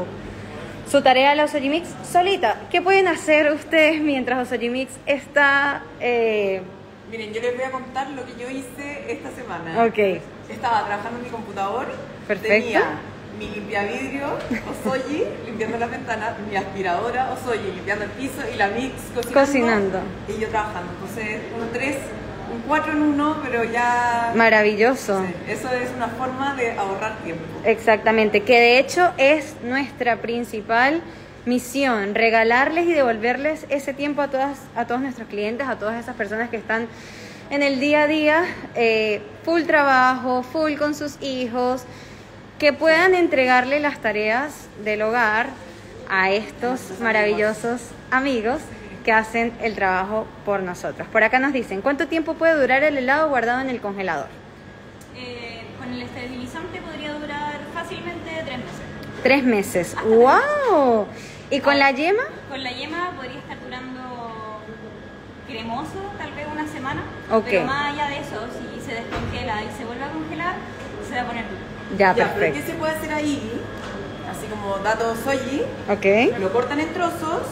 Speaker 1: su tarea la Osoji Mix solita. ¿Qué pueden hacer ustedes mientras Osoji Mix está...
Speaker 3: Miren, yo les voy a contar lo que yo hice esta semana.
Speaker 1: Ok.
Speaker 3: Estaba trabajando en mi computador.
Speaker 1: Perfecto.
Speaker 3: Tenía mi limpiavidrio Osoji limpiando las ventanas, mi aspiradora Osoji limpiando el piso y la Mix cocinando. Y yo trabajando. Entonces, un 4 en 1, pero ya...
Speaker 1: Maravilloso.
Speaker 3: Sí, eso es una forma de ahorrar tiempo.
Speaker 1: Exactamente, que de hecho es nuestra principal misión, regalarles y devolverles ese tiempo a todos nuestros clientes, a todas esas personas que están en el día a día, full trabajo, full con sus hijos, que puedan entregarle las tareas del hogar a estos maravillosos amigos que hacen el trabajo por nosotros. Por acá nos dicen, ¿cuánto tiempo puede durar el helado guardado en el congelador?
Speaker 4: Con el esterilizante podría durar fácilmente 3 meses.
Speaker 1: 3 meses. ¡Wow! ¿Y con la yema?
Speaker 4: Con la yema podría estar durando cremoso, tal vez una semana.
Speaker 1: Ok.
Speaker 4: Pero más allá de eso, si se descongela y se vuelve a congelar, se va a poner duro.
Speaker 1: Ya,
Speaker 3: Pero ¿qué
Speaker 1: perfecto.
Speaker 3: se puede hacer ahí? Así como dato Osoji,
Speaker 1: Ok.
Speaker 3: lo cortan en trozos,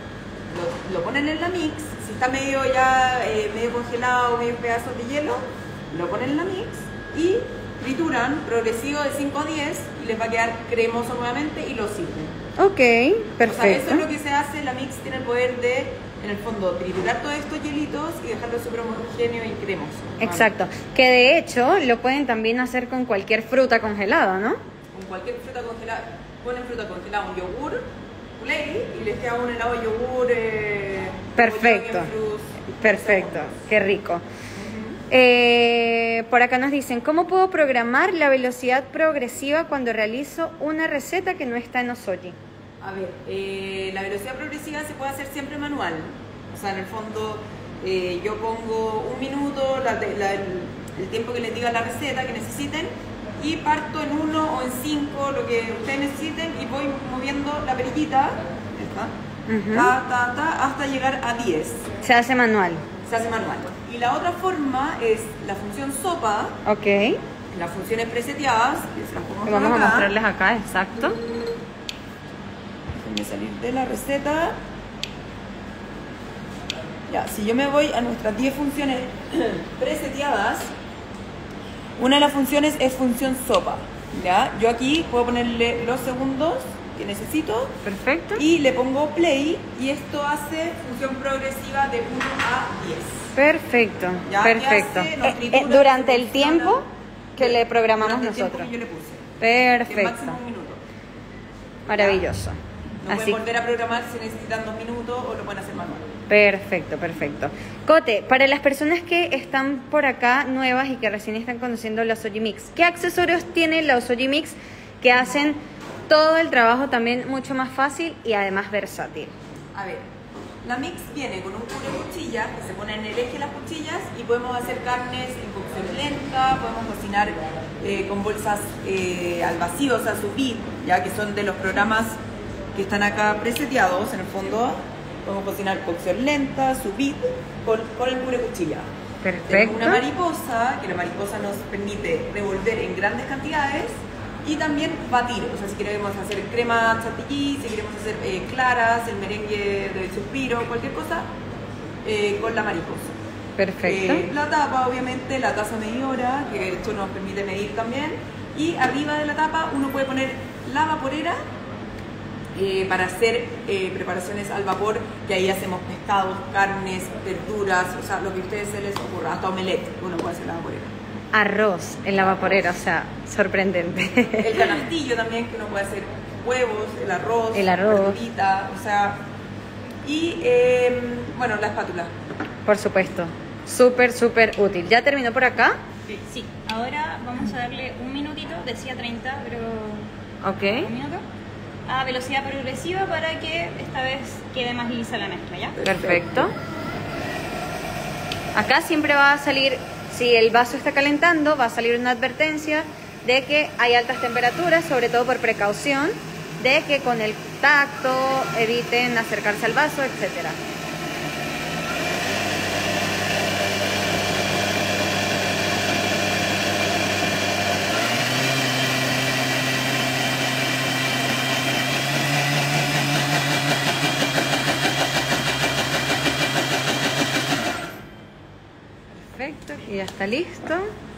Speaker 3: lo ponen en la mix, si está medio ya medio congelado, medio pedazos de hielo, lo ponen en la mix y trituran progresivo de 5 a 10 y les va a quedar cremoso nuevamente y lo sirven.
Speaker 1: Ok,
Speaker 3: O sea, eso
Speaker 1: perfecto.
Speaker 3: es lo que se hace, la mix tiene el poder de, en el fondo, triturar todos estos hielitos y dejarlo súper homogéneo y cremoso.
Speaker 1: Exacto. Que de hecho lo pueden también hacer con cualquier fruta congelada, ¿no?
Speaker 3: Con cualquier fruta congelada, ponen fruta congelada, un yogur, play, y les queda un helado de yogur.
Speaker 1: Perfecto.
Speaker 3: o yogur
Speaker 1: Perfecto. Qué rico. Por acá nos dicen, ¿cómo puedo programar la velocidad progresiva cuando realizo una receta que no está en Osoji?
Speaker 3: A ver, la velocidad progresiva se puede hacer siempre manual. O sea, en el fondo yo pongo 1 minuto, el tiempo que les diga la receta que necesiten, y parto en 1 o en 5, lo que ustedes necesiten, y voy moviendo la perillita, hasta llegar a 10.
Speaker 1: Se hace manual.
Speaker 3: Se hace manual. Y la otra forma es la función sopa,
Speaker 1: Ok.
Speaker 3: las funciones preseteadas, que se las pongo por
Speaker 1: Vamos a
Speaker 3: acá.
Speaker 1: mostrarles acá, exacto.
Speaker 3: Déjenme salir de la receta. Ya, si yo me voy a nuestras 10 funciones preseteadas, una de las funciones es función sopa. ¿Ya? Yo aquí puedo ponerle los segundos que necesito
Speaker 1: Perfecto.
Speaker 3: y le pongo play y esto hace función progresiva de 1 a 10.
Speaker 1: Perfecto,
Speaker 3: Ya,
Speaker 1: perfecto.
Speaker 3: ¿qué hace? Nos tritura,
Speaker 1: Durante el
Speaker 3: funciona.
Speaker 1: tiempo que le programamos
Speaker 3: Durante el tiempo
Speaker 1: nosotros.
Speaker 3: que yo le puse. Que es
Speaker 1: Perfecto.
Speaker 3: máximo 1 minuto.
Speaker 1: Maravilloso.
Speaker 3: No
Speaker 1: Así,
Speaker 3: pueden volver a programar si necesitan 2 minutos o lo pueden hacer manual.
Speaker 1: perfecto, perfecto. Cote, para las personas que están por acá nuevas y que recién están conociendo la Osoji Mix, ¿qué accesorios tiene la Osoji Mix que hacen todo el trabajo también mucho más fácil y además versátil?
Speaker 3: A ver, la mix viene con un cubre cuchilla que se pone en el eje de las cuchillas y podemos hacer carnes en cocción lenta, podemos cocinar con bolsas al vacío, o sea, sous vide, ya que son de los programas que están acá preseteados en el fondo. Podemos cocinar cocción lenta, sous vide, con el cubre cuchilla.
Speaker 1: Perfecto.
Speaker 3: Tenemos una mariposa, que la mariposa nos permite revolver en grandes cantidades y también batir. O sea, si queremos hacer crema chantilly, si queremos hacer claras, el merengue de suspiro, cualquier cosa, con la mariposa.
Speaker 1: Perfecto.
Speaker 3: La tapa, obviamente, la taza medidora, que esto nos permite medir también. Y arriba de la tapa uno puede poner la vaporera para hacer preparaciones al vapor, que ahí hacemos pescados, carnes, verduras, o sea, lo que a ustedes se les ocurra, hasta omelette uno puede hacer en la vaporera.
Speaker 1: Arroz en la vaporera, o sea, sorprendente.
Speaker 3: El canastillo también, que uno puede hacer huevos, el arroz, verdurita, o sea, y bueno, la espátula.
Speaker 1: Por supuesto, súper, súper útil. ¿Ya terminó por acá?
Speaker 4: Sí, ahora vamos a darle un minutito, decía 30, pero
Speaker 1: Ok.
Speaker 4: un minuto, a velocidad progresiva para que esta vez quede más lisa la mezcla, ¿ya?
Speaker 1: Perfecto. Acá siempre va a salir, si el vaso está calentando, va a salir una advertencia de que hay altas temperaturas, sobre todo por precaución, de que con el tacto eviten acercarse al vaso, etcétera. Perfecto, y ya está listo.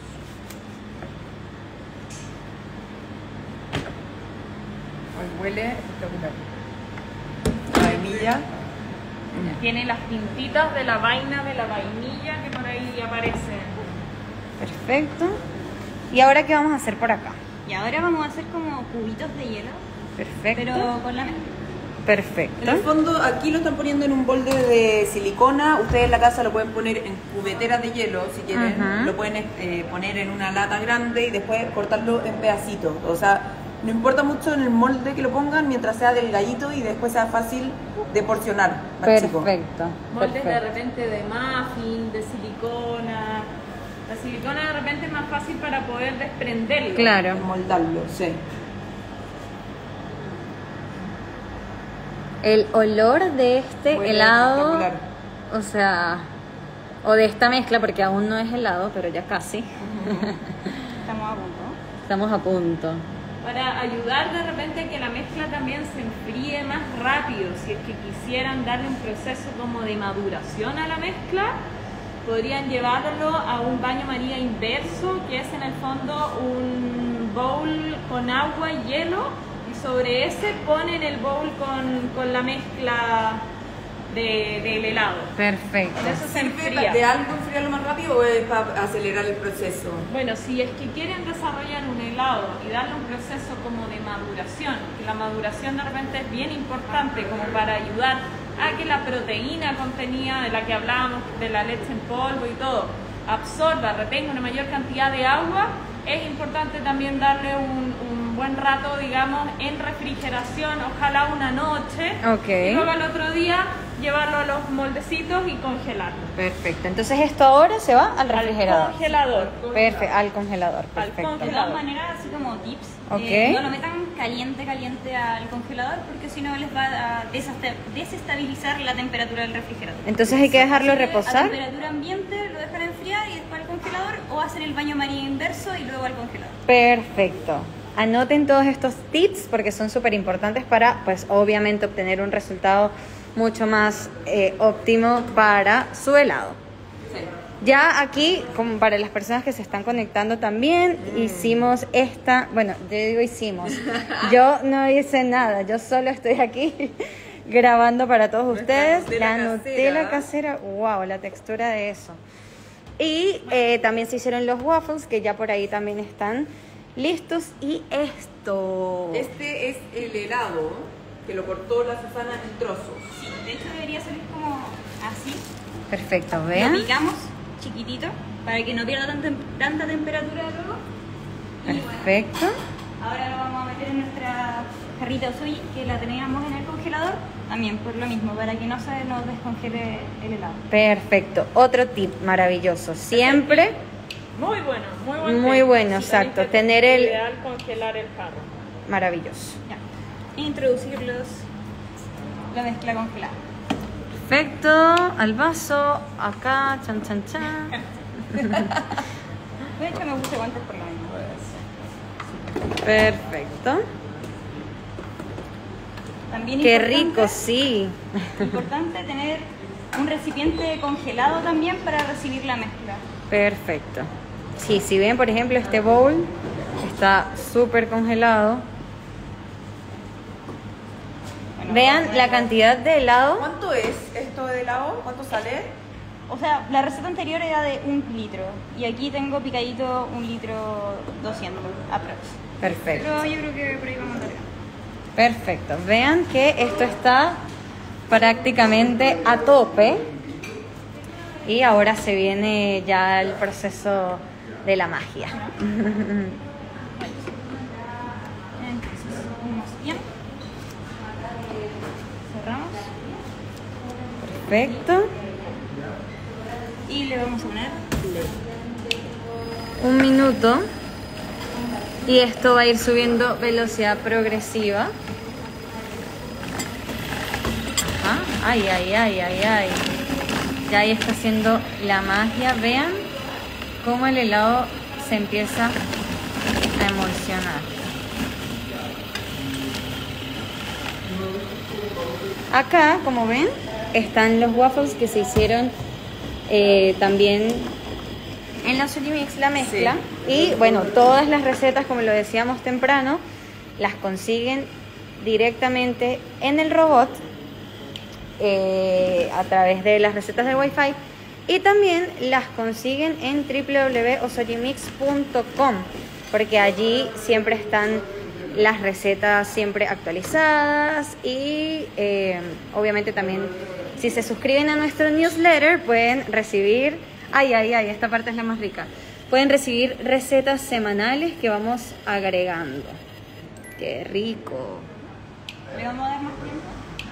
Speaker 3: Hoy huele espectacular. La vainilla.
Speaker 2: Tiene las pintitas de la vaina de la vainilla que por ahí aparecen.
Speaker 1: Perfecto. ¿Y ahora qué vamos a hacer por acá?
Speaker 4: Y ahora vamos a hacer como cubitos de hielo,
Speaker 1: Perfecto.
Speaker 4: pero con la mezcla.
Speaker 3: En
Speaker 1: Perfecto.
Speaker 3: el fondo, aquí lo están poniendo en un molde de silicona. Ustedes en la casa lo pueden poner en cubeteras de hielo, si quieren.
Speaker 1: Ajá.
Speaker 3: Lo pueden poner en una lata grande y después cortarlo en pedacitos. O sea, no importa mucho en el molde que lo pongan, mientras sea delgadito y después sea fácil de porcionar. Más chico.
Speaker 1: Perfecto.
Speaker 2: Moldes de
Speaker 1: Perfecto.
Speaker 2: repente de muffin, de silicona. La silicona de repente es más fácil para poder desprenderlo.
Speaker 1: Claro.
Speaker 3: Moldarlo, sí.
Speaker 1: El olor de este
Speaker 3: Huele
Speaker 1: helado,
Speaker 3: espectacular.
Speaker 1: o sea, o de esta mezcla, porque aún no es helado, pero ya casi.
Speaker 4: Estamos a punto.
Speaker 1: Estamos a punto.
Speaker 2: Para ayudar de repente a que la mezcla también se enfríe más rápido, si es que quisieran darle un proceso como de maduración a la mezcla, podrían llevarlo a un baño María inverso, que es en el fondo un bowl con agua y hielo, y sobre ese ponen el bowl con la mezcla del helado.
Speaker 1: Perfecto.
Speaker 2: Con eso se
Speaker 3: ¿Sirve
Speaker 2: enfría.
Speaker 3: de algo enfriarlo más rápido o es para acelerar el proceso?
Speaker 2: Bueno, si es que quieren desarrollar un helado y darle un proceso como de maduración, que la maduración de repente es bien importante como para ayudar a que la proteína contenida de la que hablábamos, de la leche en polvo y todo, absorba, retenga una mayor cantidad de agua, es importante también darle un buen rato, digamos, en refrigeración, ojalá una noche,
Speaker 1: Ok.
Speaker 2: y luego al otro día llevarlo a los moldecitos y congelarlo.
Speaker 1: Perfecto. Entonces esto ahora se va al refrigerador.
Speaker 2: Al congelador.
Speaker 1: Perfecto. Al congelador.
Speaker 2: Al
Speaker 1: Perfecto.
Speaker 4: De
Speaker 2: congelador.
Speaker 4: todas maneras, así como tips,
Speaker 1: Ok.
Speaker 4: no lo metan caliente al congelador porque si no les va a desestabilizar la temperatura del refrigerador.
Speaker 1: Entonces hay que dejarlo
Speaker 4: Así que
Speaker 1: reposar.
Speaker 4: A temperatura ambiente lo dejan enfriar y después al congelador, o hacen el baño María inverso y luego al congelador.
Speaker 1: Perfecto. Anoten todos estos tips porque son súper importantes para, pues obviamente, obtener un resultado mucho más óptimo para su helado.
Speaker 3: Sí.
Speaker 1: Ya aquí, como para las personas que se están conectando también, hicimos esta, bueno, yo digo hicimos, yo no hice nada, yo solo estoy aquí grabando para todos
Speaker 3: Nuestra
Speaker 1: ustedes la
Speaker 3: Nutella
Speaker 1: Nutella
Speaker 3: casera.
Speaker 1: casera, wow, la textura de eso. Y también se hicieron los waffles, que ya por ahí también están listos. Y esto,
Speaker 3: Este es el helado que lo cortó la Susana en trozos.
Speaker 4: Sí, de hecho debería salir como así.
Speaker 1: perfecto,
Speaker 4: Lo
Speaker 1: vean,
Speaker 4: picamos chiquitito para que no pierda tanta temperatura luego. Y bueno,
Speaker 1: perfecto.
Speaker 4: ahora lo vamos a meter en nuestra jarrita Usui, que la teníamos en el congelador, también por lo mismo, para que no se nos descongele el helado.
Speaker 1: Perfecto, otro tip maravilloso, siempre
Speaker 2: Muy bueno, muy bueno.
Speaker 1: Muy bueno, exacto, tener el-
Speaker 2: ideal congelar el jarro.
Speaker 1: maravilloso.
Speaker 4: Ya. Introducirlos la mezcla congelada.
Speaker 1: Perfecto, al vaso, acá, chan, chan, chan.
Speaker 4: De hecho, me puse guantes por la misma.
Speaker 1: Perfecto.
Speaker 4: También
Speaker 1: Qué
Speaker 4: importante-
Speaker 1: rico, sí.
Speaker 4: Importante tener un recipiente congelado también para recibir la mezcla.
Speaker 1: Perfecto. Sí, si ven, por ejemplo, este bowl está súper congelado.
Speaker 4: Bueno,
Speaker 1: Vean la cantidad de helado.
Speaker 3: ¿Cuánto es esto de helado? ¿Cuánto sale?
Speaker 4: O sea, la receta anterior era de 1 litro y aquí tengo picadito 1 litro 200 aprox.
Speaker 1: Perfecto.
Speaker 4: Pero yo creo que por ahí vamos a andar.
Speaker 1: Perfecto. Vean que esto está prácticamente a tope. Y ahora se viene ya el proceso de la magia.
Speaker 4: Entonces, unimos bien. Cerramos
Speaker 1: Perfecto.
Speaker 4: y le vamos a poner
Speaker 1: 1 minuto. Y esto va a ir subiendo velocidad progresiva. Ajá. Ay, ay, ay, ay, ay. Ya ahí está haciendo la magia. Vean cómo el helado se empieza a emulsionar. Acá, como ven, están los waffles que se hicieron también en la Solimix, la mezcla. Y bueno, todas las recetas, como lo decíamos temprano, las consiguen directamente en el robot a través de las recetas del Wi-Fi. Y también las consiguen en www.osolimix.com, porque allí siempre están las recetas siempre actualizadas y obviamente también si se suscriben a nuestro newsletter pueden recibir, ay, esta parte es la más rica, pueden recibir recetas semanales que vamos agregando. ¡Qué rico!
Speaker 4: ¿Le vamos a dar más tiempo?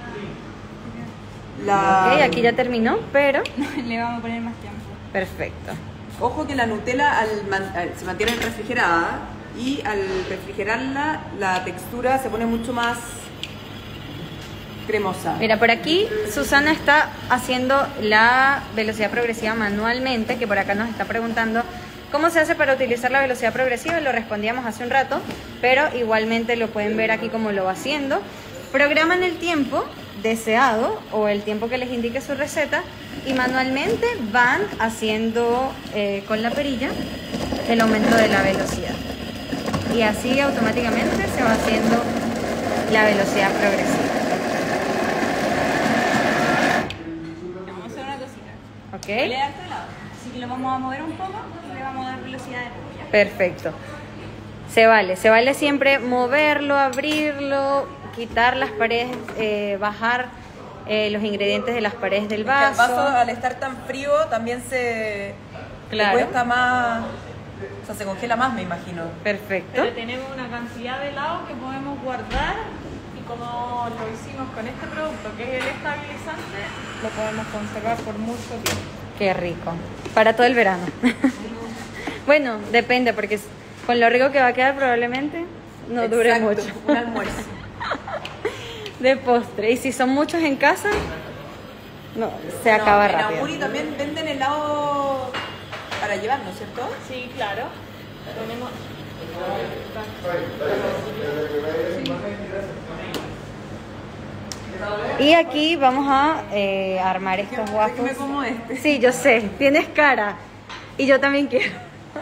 Speaker 1: Ok, aquí ya terminó, pero
Speaker 4: Le vamos a poner más tiempo.
Speaker 1: perfecto.
Speaker 3: Ojo que la Nutella se mantiene refrigerada y al refrigerarla la textura se pone mucho más cremosa.
Speaker 1: Mira, por aquí Susana está haciendo la velocidad progresiva manualmente, que por acá nos está preguntando cómo se hace para utilizar la velocidad progresiva. Lo respondíamos hace un rato, pero igualmente lo pueden ver aquí cómo lo va haciendo. Programan el tiempo deseado o el tiempo que les indique su receta y manualmente van haciendo con la perilla el aumento de la velocidad. Y así automáticamente se va haciendo la velocidad progresiva.
Speaker 4: Vamos a hacer una cosita.
Speaker 1: ¿Ok?
Speaker 4: Le da este lado. Así que lo vamos a mover un poco y le vamos a dar velocidad de polla.
Speaker 1: Perfecto. Se vale siempre moverlo, abrirlo, quitar las paredes, bajar los ingredientes de las paredes del
Speaker 3: El
Speaker 1: vaso.
Speaker 3: vaso al estar tan frío también se
Speaker 1: Claro.
Speaker 3: le cuesta más, o sea, se congela más, me imagino.
Speaker 1: Perfecto.
Speaker 2: Pero tenemos una cantidad de helado que podemos guardar y como lo hicimos con este producto que es el estabilizante, lo podemos conservar por mucho tiempo.
Speaker 1: Qué rico. Para todo el verano. Bueno, depende, porque con lo rico que va a quedar probablemente no dure
Speaker 3: Exacto,
Speaker 1: mucho.
Speaker 3: un almuerzo.
Speaker 1: De postre. Y si son muchos en casa, no, se acaba
Speaker 3: en
Speaker 1: rápido.
Speaker 3: Amuri también venden helado para llevar, ¿no es cierto?
Speaker 2: Sí, claro. Tenemos
Speaker 1: Y aquí vamos a armar estos
Speaker 3: Que me
Speaker 1: waffles.
Speaker 3: como este.
Speaker 1: Sí, yo sé, tienes cara. Y yo también quiero.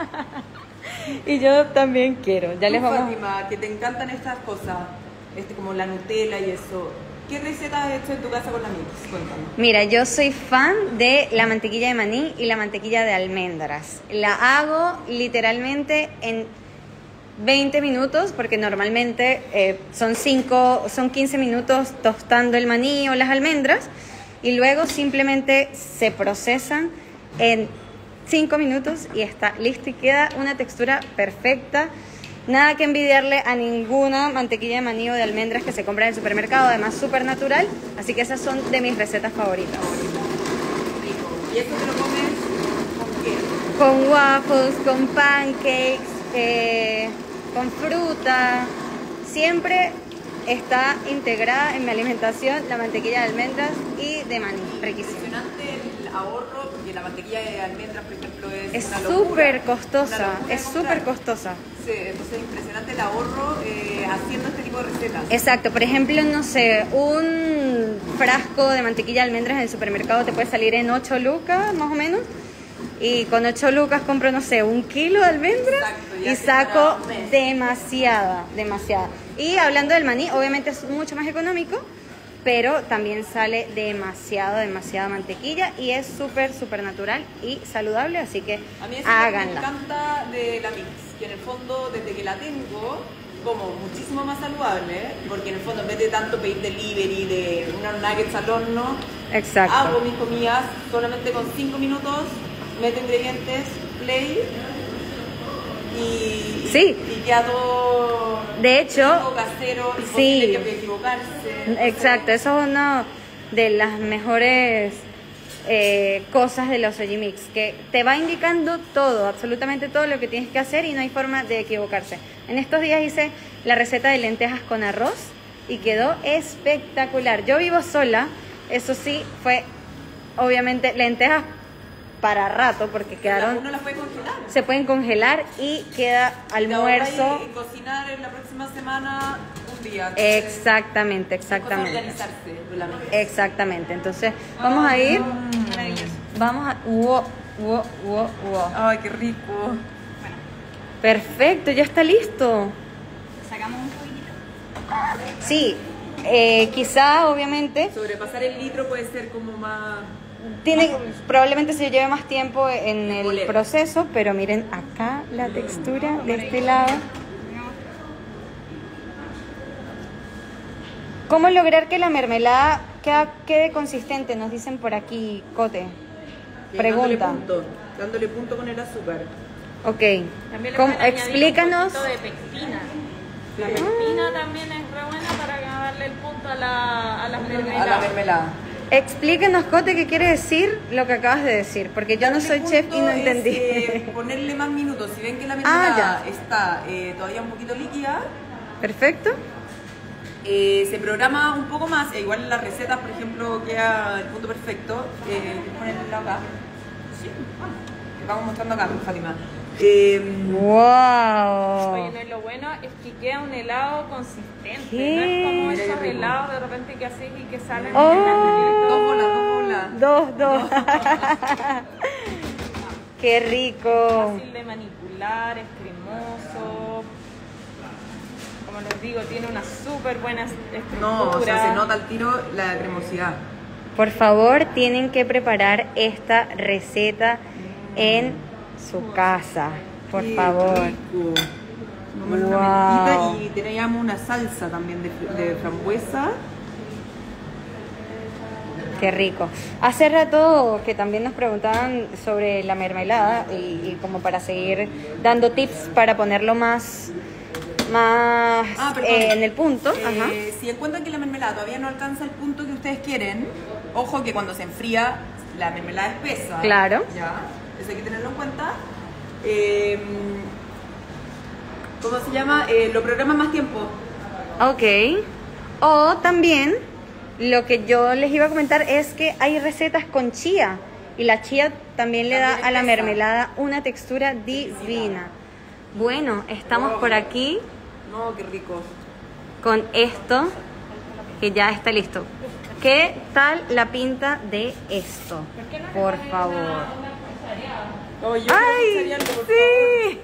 Speaker 1: Y yo también quiero. Ya les
Speaker 3: Tú,
Speaker 1: vamos.
Speaker 3: Fátima, que te encantan estas cosas, como la Nutella y eso. ¿Qué recetas has hecho en tu casa con la mix? Cuéntame.
Speaker 1: Mira, yo soy fan de la mantequilla de maní y la mantequilla de almendras. La hago literalmente en 20 minutos, porque normalmente son 15 minutos tostando el maní o las almendras, y luego simplemente se procesan en 5 minutos y está listo y queda una textura perfecta. Nada que envidiarle a ninguna mantequilla de maní o de almendras que se compra en el supermercado, además súper natural, así que esas son de mis recetas favoritas.
Speaker 3: Rico. ¿Y esto te lo comes con qué?
Speaker 1: Con waffles, con pancakes, con fruta, siempre está integrada en mi alimentación la mantequilla de almendras y de maní. Riquísimo.
Speaker 3: Impresionante el ahorro, porque la mantequilla de almendras, por ejemplo,
Speaker 1: Es
Speaker 3: una locura.
Speaker 1: súper costosa,
Speaker 3: Una locura
Speaker 1: es
Speaker 3: comprar.
Speaker 1: súper costosa.
Speaker 3: Sí, entonces impresionante el ahorro haciendo este tipo de recetas.
Speaker 1: Exacto, por ejemplo, no sé, un frasco de mantequilla de almendras en el supermercado te puede salir en 8 lucas, más o menos. Y con 8 lucas compro, no sé, 1 kilo de almendras.
Speaker 3: Exacto, ya
Speaker 1: y
Speaker 3: te
Speaker 1: saco
Speaker 3: dura un mes.
Speaker 1: demasiada. Y hablando del maní, obviamente es mucho más económico, pero también sale demasiada mantequilla y es súper natural y saludable, así que
Speaker 3: A mí eso es lo que me
Speaker 1: háganla.
Speaker 3: encanta de la Mix, que en el fondo, desde que la tengo, como muchísimo más saludable, porque en el fondo, en vez de tanto pedir delivery, de unos nuggets al horno,
Speaker 1: Exacto.
Speaker 3: hago mis comidas solamente con 5 minutos, meto ingredientes, play y,
Speaker 1: Sí.
Speaker 3: y queda todo
Speaker 1: De hecho,
Speaker 3: rico, casero,
Speaker 1: sí.
Speaker 3: imposible que equivocarse.
Speaker 1: Exacto, eso es una de las mejores cosas de los Soji Mix, que te va indicando todo, absolutamente todo lo que tienes que hacer y no hay forma de equivocarse. En estos días hice la receta de lentejas con arroz y quedó espectacular. Yo vivo sola, eso sí, fue obviamente lentejas para rato porque quedaron,
Speaker 3: Uno las puede congelar.
Speaker 1: se pueden congelar y queda almuerzo.
Speaker 3: Te ahorráis cocinar en la próxima semana un día.
Speaker 1: Exactamente.
Speaker 3: Cosa de organizarse con la Mix.
Speaker 1: Exactamente, entonces vamos a ir, vamos a... Wow.
Speaker 3: Ay, qué rico.
Speaker 4: Bueno,
Speaker 1: Perfecto, ya está listo.
Speaker 4: sacamos un poquitito.
Speaker 1: Sí, quizá obviamente
Speaker 3: Sobrepasar el litro puede ser como más...
Speaker 1: probablemente se lleve más tiempo en el
Speaker 3: Moler.
Speaker 1: proceso, pero miren acá la textura de este lado. ¿Cómo lograr que la mermelada quede consistente? Nos dicen por aquí, Cote. Pregunta.
Speaker 3: Dándole punto con el azúcar.
Speaker 1: Ok.
Speaker 2: También le
Speaker 1: ¿Cómo?
Speaker 2: pueden añadir
Speaker 1: Explícanos.
Speaker 2: un poquito de pectina. La pectina también es re buena para darle el punto a las
Speaker 3: A la
Speaker 2: mermeladas.
Speaker 3: mermelada.
Speaker 1: Explíquenos, Cote, qué quiere decir lo que acabas de decir, porque yo no soy chef y no
Speaker 3: Es,
Speaker 1: entendí.
Speaker 3: ponerle más minutos. Si ven que la mermelada está todavía un poquito líquida,
Speaker 1: Perfecto.
Speaker 3: se programa un poco más. Igual en las recetas, por ejemplo, queda el punto perfecto. Ponerle acá. Sí. Vamos mostrando acá, Fátima.
Speaker 1: Wow.
Speaker 2: Oye, no, y lo bueno es que queda un helado consistente.
Speaker 1: ¿Qué?
Speaker 2: No es como
Speaker 3: Mira qué
Speaker 2: esos
Speaker 3: rico.
Speaker 2: helados de repente que haces y que salen
Speaker 1: Oh.
Speaker 3: Dos bolas.
Speaker 1: Dos. Qué rico.
Speaker 2: fácil de manipular, es cremoso. Como les digo, tiene una súper buena estructura.
Speaker 3: No, o sea, se nota al tiro la cremosidad.
Speaker 1: Por favor, tienen que preparar esta receta en su casa. Por
Speaker 3: Qué
Speaker 1: favor.
Speaker 3: rico. Vamos a
Speaker 1: Wow.
Speaker 3: una mezquita y teníamos una salsa también de frambuesa.
Speaker 1: Qué rico. Hace rato que también nos preguntaban sobre la mermelada y como para seguir dando tips para ponerlo más
Speaker 3: Perdón.
Speaker 1: en el punto. Ajá.
Speaker 3: Si encuentran que la mermelada todavía no alcanza el punto que ustedes quieren, ojo que cuando se enfría la mermelada espesa.
Speaker 1: Claro.
Speaker 3: Ya, eso hay que tenerlo en cuenta. ¿Cómo se llama? Lo programa más tiempo.
Speaker 1: Ok. O también lo que yo les iba a comentar es que hay recetas con chía y la chía también le da
Speaker 3: También
Speaker 1: a la
Speaker 3: espesa.
Speaker 1: mermelada una textura divina. Bueno, estamos
Speaker 3: Wow.
Speaker 1: por aquí
Speaker 3: No, qué rico.
Speaker 1: con esto que ya está listo. ¿Qué tal la pinta de esto? Por favor.
Speaker 3: Oh, yo
Speaker 1: ¡Ay! Sí.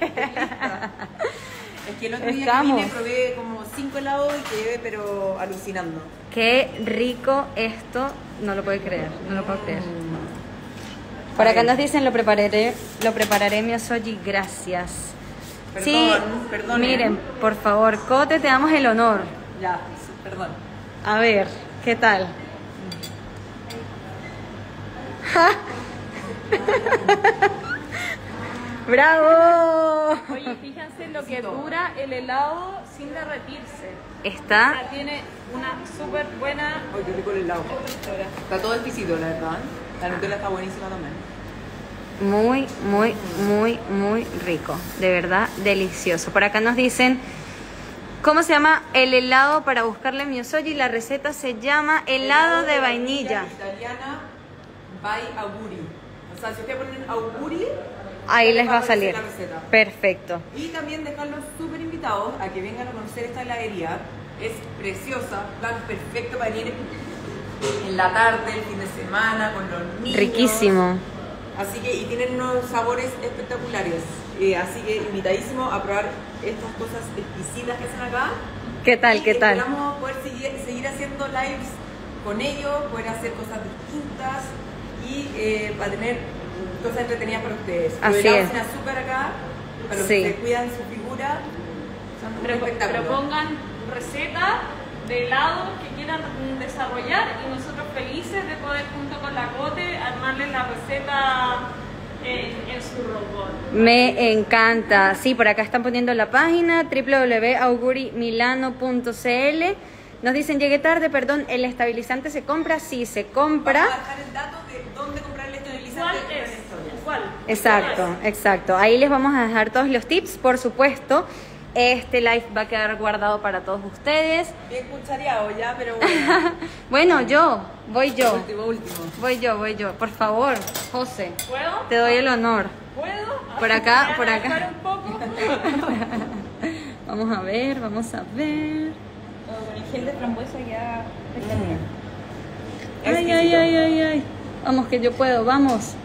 Speaker 3: Es que el otro día
Speaker 1: Estamos.
Speaker 3: que vine probé como 5 helados y quedé pero alucinando.
Speaker 1: Qué rico esto. No lo puedo creer, no lo puedo creer. Por acá nos dicen lo prepararé mi Soji, gracias.
Speaker 3: Perdón.
Speaker 1: Miren, por favor, Cote, te damos el honor.
Speaker 3: Ya, perdón.
Speaker 1: A ver, ¿qué tal? ¡Bravo!
Speaker 2: Oye, fíjense lo que dura el helado sin derretirse. O
Speaker 1: Está
Speaker 2: sea, tiene una súper buena
Speaker 3: Ay, qué rico el helado.
Speaker 2: textura.
Speaker 3: Está todo exquisito, la verdad. La Nutella está buenísima también.
Speaker 1: muy rico. De verdad, delicioso. Por acá nos dicen ¿Cómo se llama el helado para buscarle mi osoji? La receta se llama helado de vainilla.
Speaker 3: Italiana by Auguri. O sea, si ustedes ponen Auguri,
Speaker 1: ahí les va a salir.
Speaker 3: la receta.
Speaker 1: Perfecto.
Speaker 3: Y también dejarlos súper invitados a que vengan a conocer esta heladería. Es preciosa, plan perfecto para venir en la tarde, el fin de semana, con los niños.
Speaker 1: Riquísimo.
Speaker 3: Así que, y tienen unos sabores espectaculares. Así que invitadísimo a probar estas cosas exquisitas que hacen acá.
Speaker 1: ¿Qué tal?
Speaker 3: Y
Speaker 1: ¿Qué tal?
Speaker 3: esperamos poder seguir haciendo lives con ellos, poder hacer cosas distintas y para tener cosas entretenidas para ustedes.
Speaker 1: Así
Speaker 3: Los helados
Speaker 1: es.
Speaker 3: sin azúcar acá, para los
Speaker 1: Sí.
Speaker 3: que se cuidan su figura, son un espectáculo.
Speaker 2: Propongan recetas de helados que quieran desarrollar y nosotros felices de poder junto con la Cote armarles la receta en su robot.
Speaker 1: Me encanta. Sí, por acá están poniendo la página www.augurimilano.cl. Nos dicen, llegué tarde, perdón, ¿el estabilizante se compra? Sí, se compra.
Speaker 3: Vamos a dejar el dato de dónde comprar el estabilizante.
Speaker 2: ¿Cuál
Speaker 3: en las
Speaker 2: es?
Speaker 3: historias.
Speaker 2: ¿Cuál?
Speaker 1: Exacto, exacto. Ahí les vamos a dejar todos los tips, por supuesto. Este live va a quedar guardado para todos ustedes.
Speaker 3: Bien cuchareado ya, pero bueno.
Speaker 1: Bueno, voy yo.
Speaker 3: Último.
Speaker 1: Voy yo. Por favor, José,
Speaker 2: ¿Puedo?
Speaker 1: te doy el honor.
Speaker 2: ¿Puedo?
Speaker 1: Por acá,
Speaker 2: ¿Me
Speaker 1: por
Speaker 2: van a
Speaker 1: acá.
Speaker 2: dejar un poco?
Speaker 1: Vamos a ver.
Speaker 4: Con el gel de frambuesa ya está bien.
Speaker 1: Ay. Vamos, que yo puedo, vamos.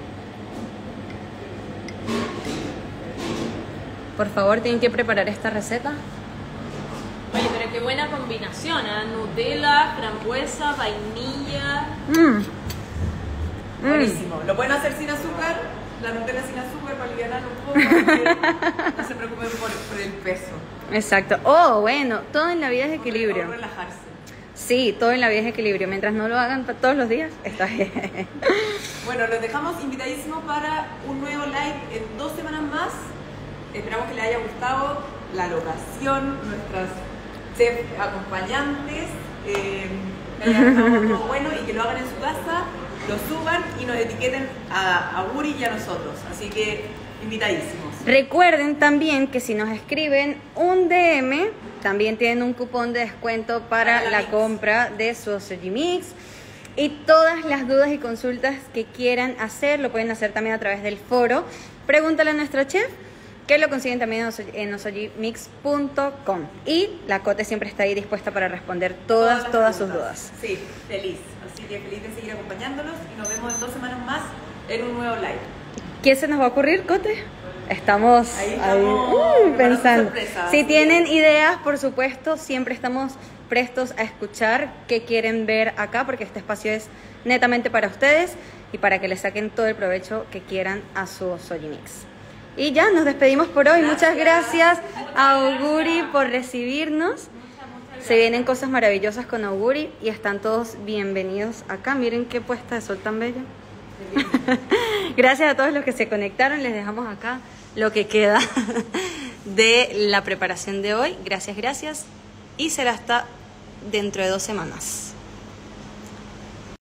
Speaker 1: Por favor, tienen que preparar esta receta.
Speaker 2: Oye, pero qué buena combinación, ¿eh? Nutella, frambuesa, vainilla.
Speaker 3: Buenísimo. Lo pueden hacer sin azúcar, la Nutella sin azúcar para aliviar un poco. No se preocupen por el peso.
Speaker 1: Exacto. Oh, bueno, todo en la vida es
Speaker 3: O
Speaker 1: equilibrio.
Speaker 3: relajarse.
Speaker 1: Sí, todo en la vida es equilibrio. Mientras no lo hagan todos los días, está bien.
Speaker 3: Bueno, los dejamos invitadísimos para un nuevo live en 2 semanas más. Esperamos que les haya gustado la locación, nuestras chef acompañantes, que hayan pasado todo bueno y que lo hagan en su casa, lo suban y nos etiqueten a Auguri y a nosotros. Así que invitadísimos.
Speaker 1: Recuerden también que si nos escriben un DM, también tienen un cupón de descuento para la
Speaker 3: Mix.
Speaker 1: compra de su Osoji Mix. Y todas las dudas y consultas que quieran hacer, lo pueden hacer también a través del foro. Pregúntale a nuestra chef, que lo consiguen también en osojimix.com. Y la Cote siempre está ahí dispuesta para responder todas sus
Speaker 3: preguntas.
Speaker 1: dudas.
Speaker 3: Sí, feliz. Así que feliz de seguir acompañándolos y nos vemos en 2 semanas más en un nuevo live.
Speaker 1: ¿Qué se nos va a ocurrir, Cote? Estamos
Speaker 3: Ahí estamos preparando
Speaker 1: pensando.
Speaker 3: sorpresas.
Speaker 1: Si tienen ideas, por supuesto, siempre estamos prestos a escuchar qué quieren ver acá, porque este espacio es netamente para ustedes y para que le saquen todo el provecho que quieran a su Osoji Mix. Y ya, nos despedimos por hoy. Muchas gracias a Auguri por recibirnos. Se vienen cosas maravillosas con Auguri y están todos bienvenidos acá. Miren qué puesta de sol tan bella. Gracias a todos los que se conectaron. Les dejamos acá lo que queda de la preparación de hoy. Gracias. Y será hasta dentro de 2 semanas.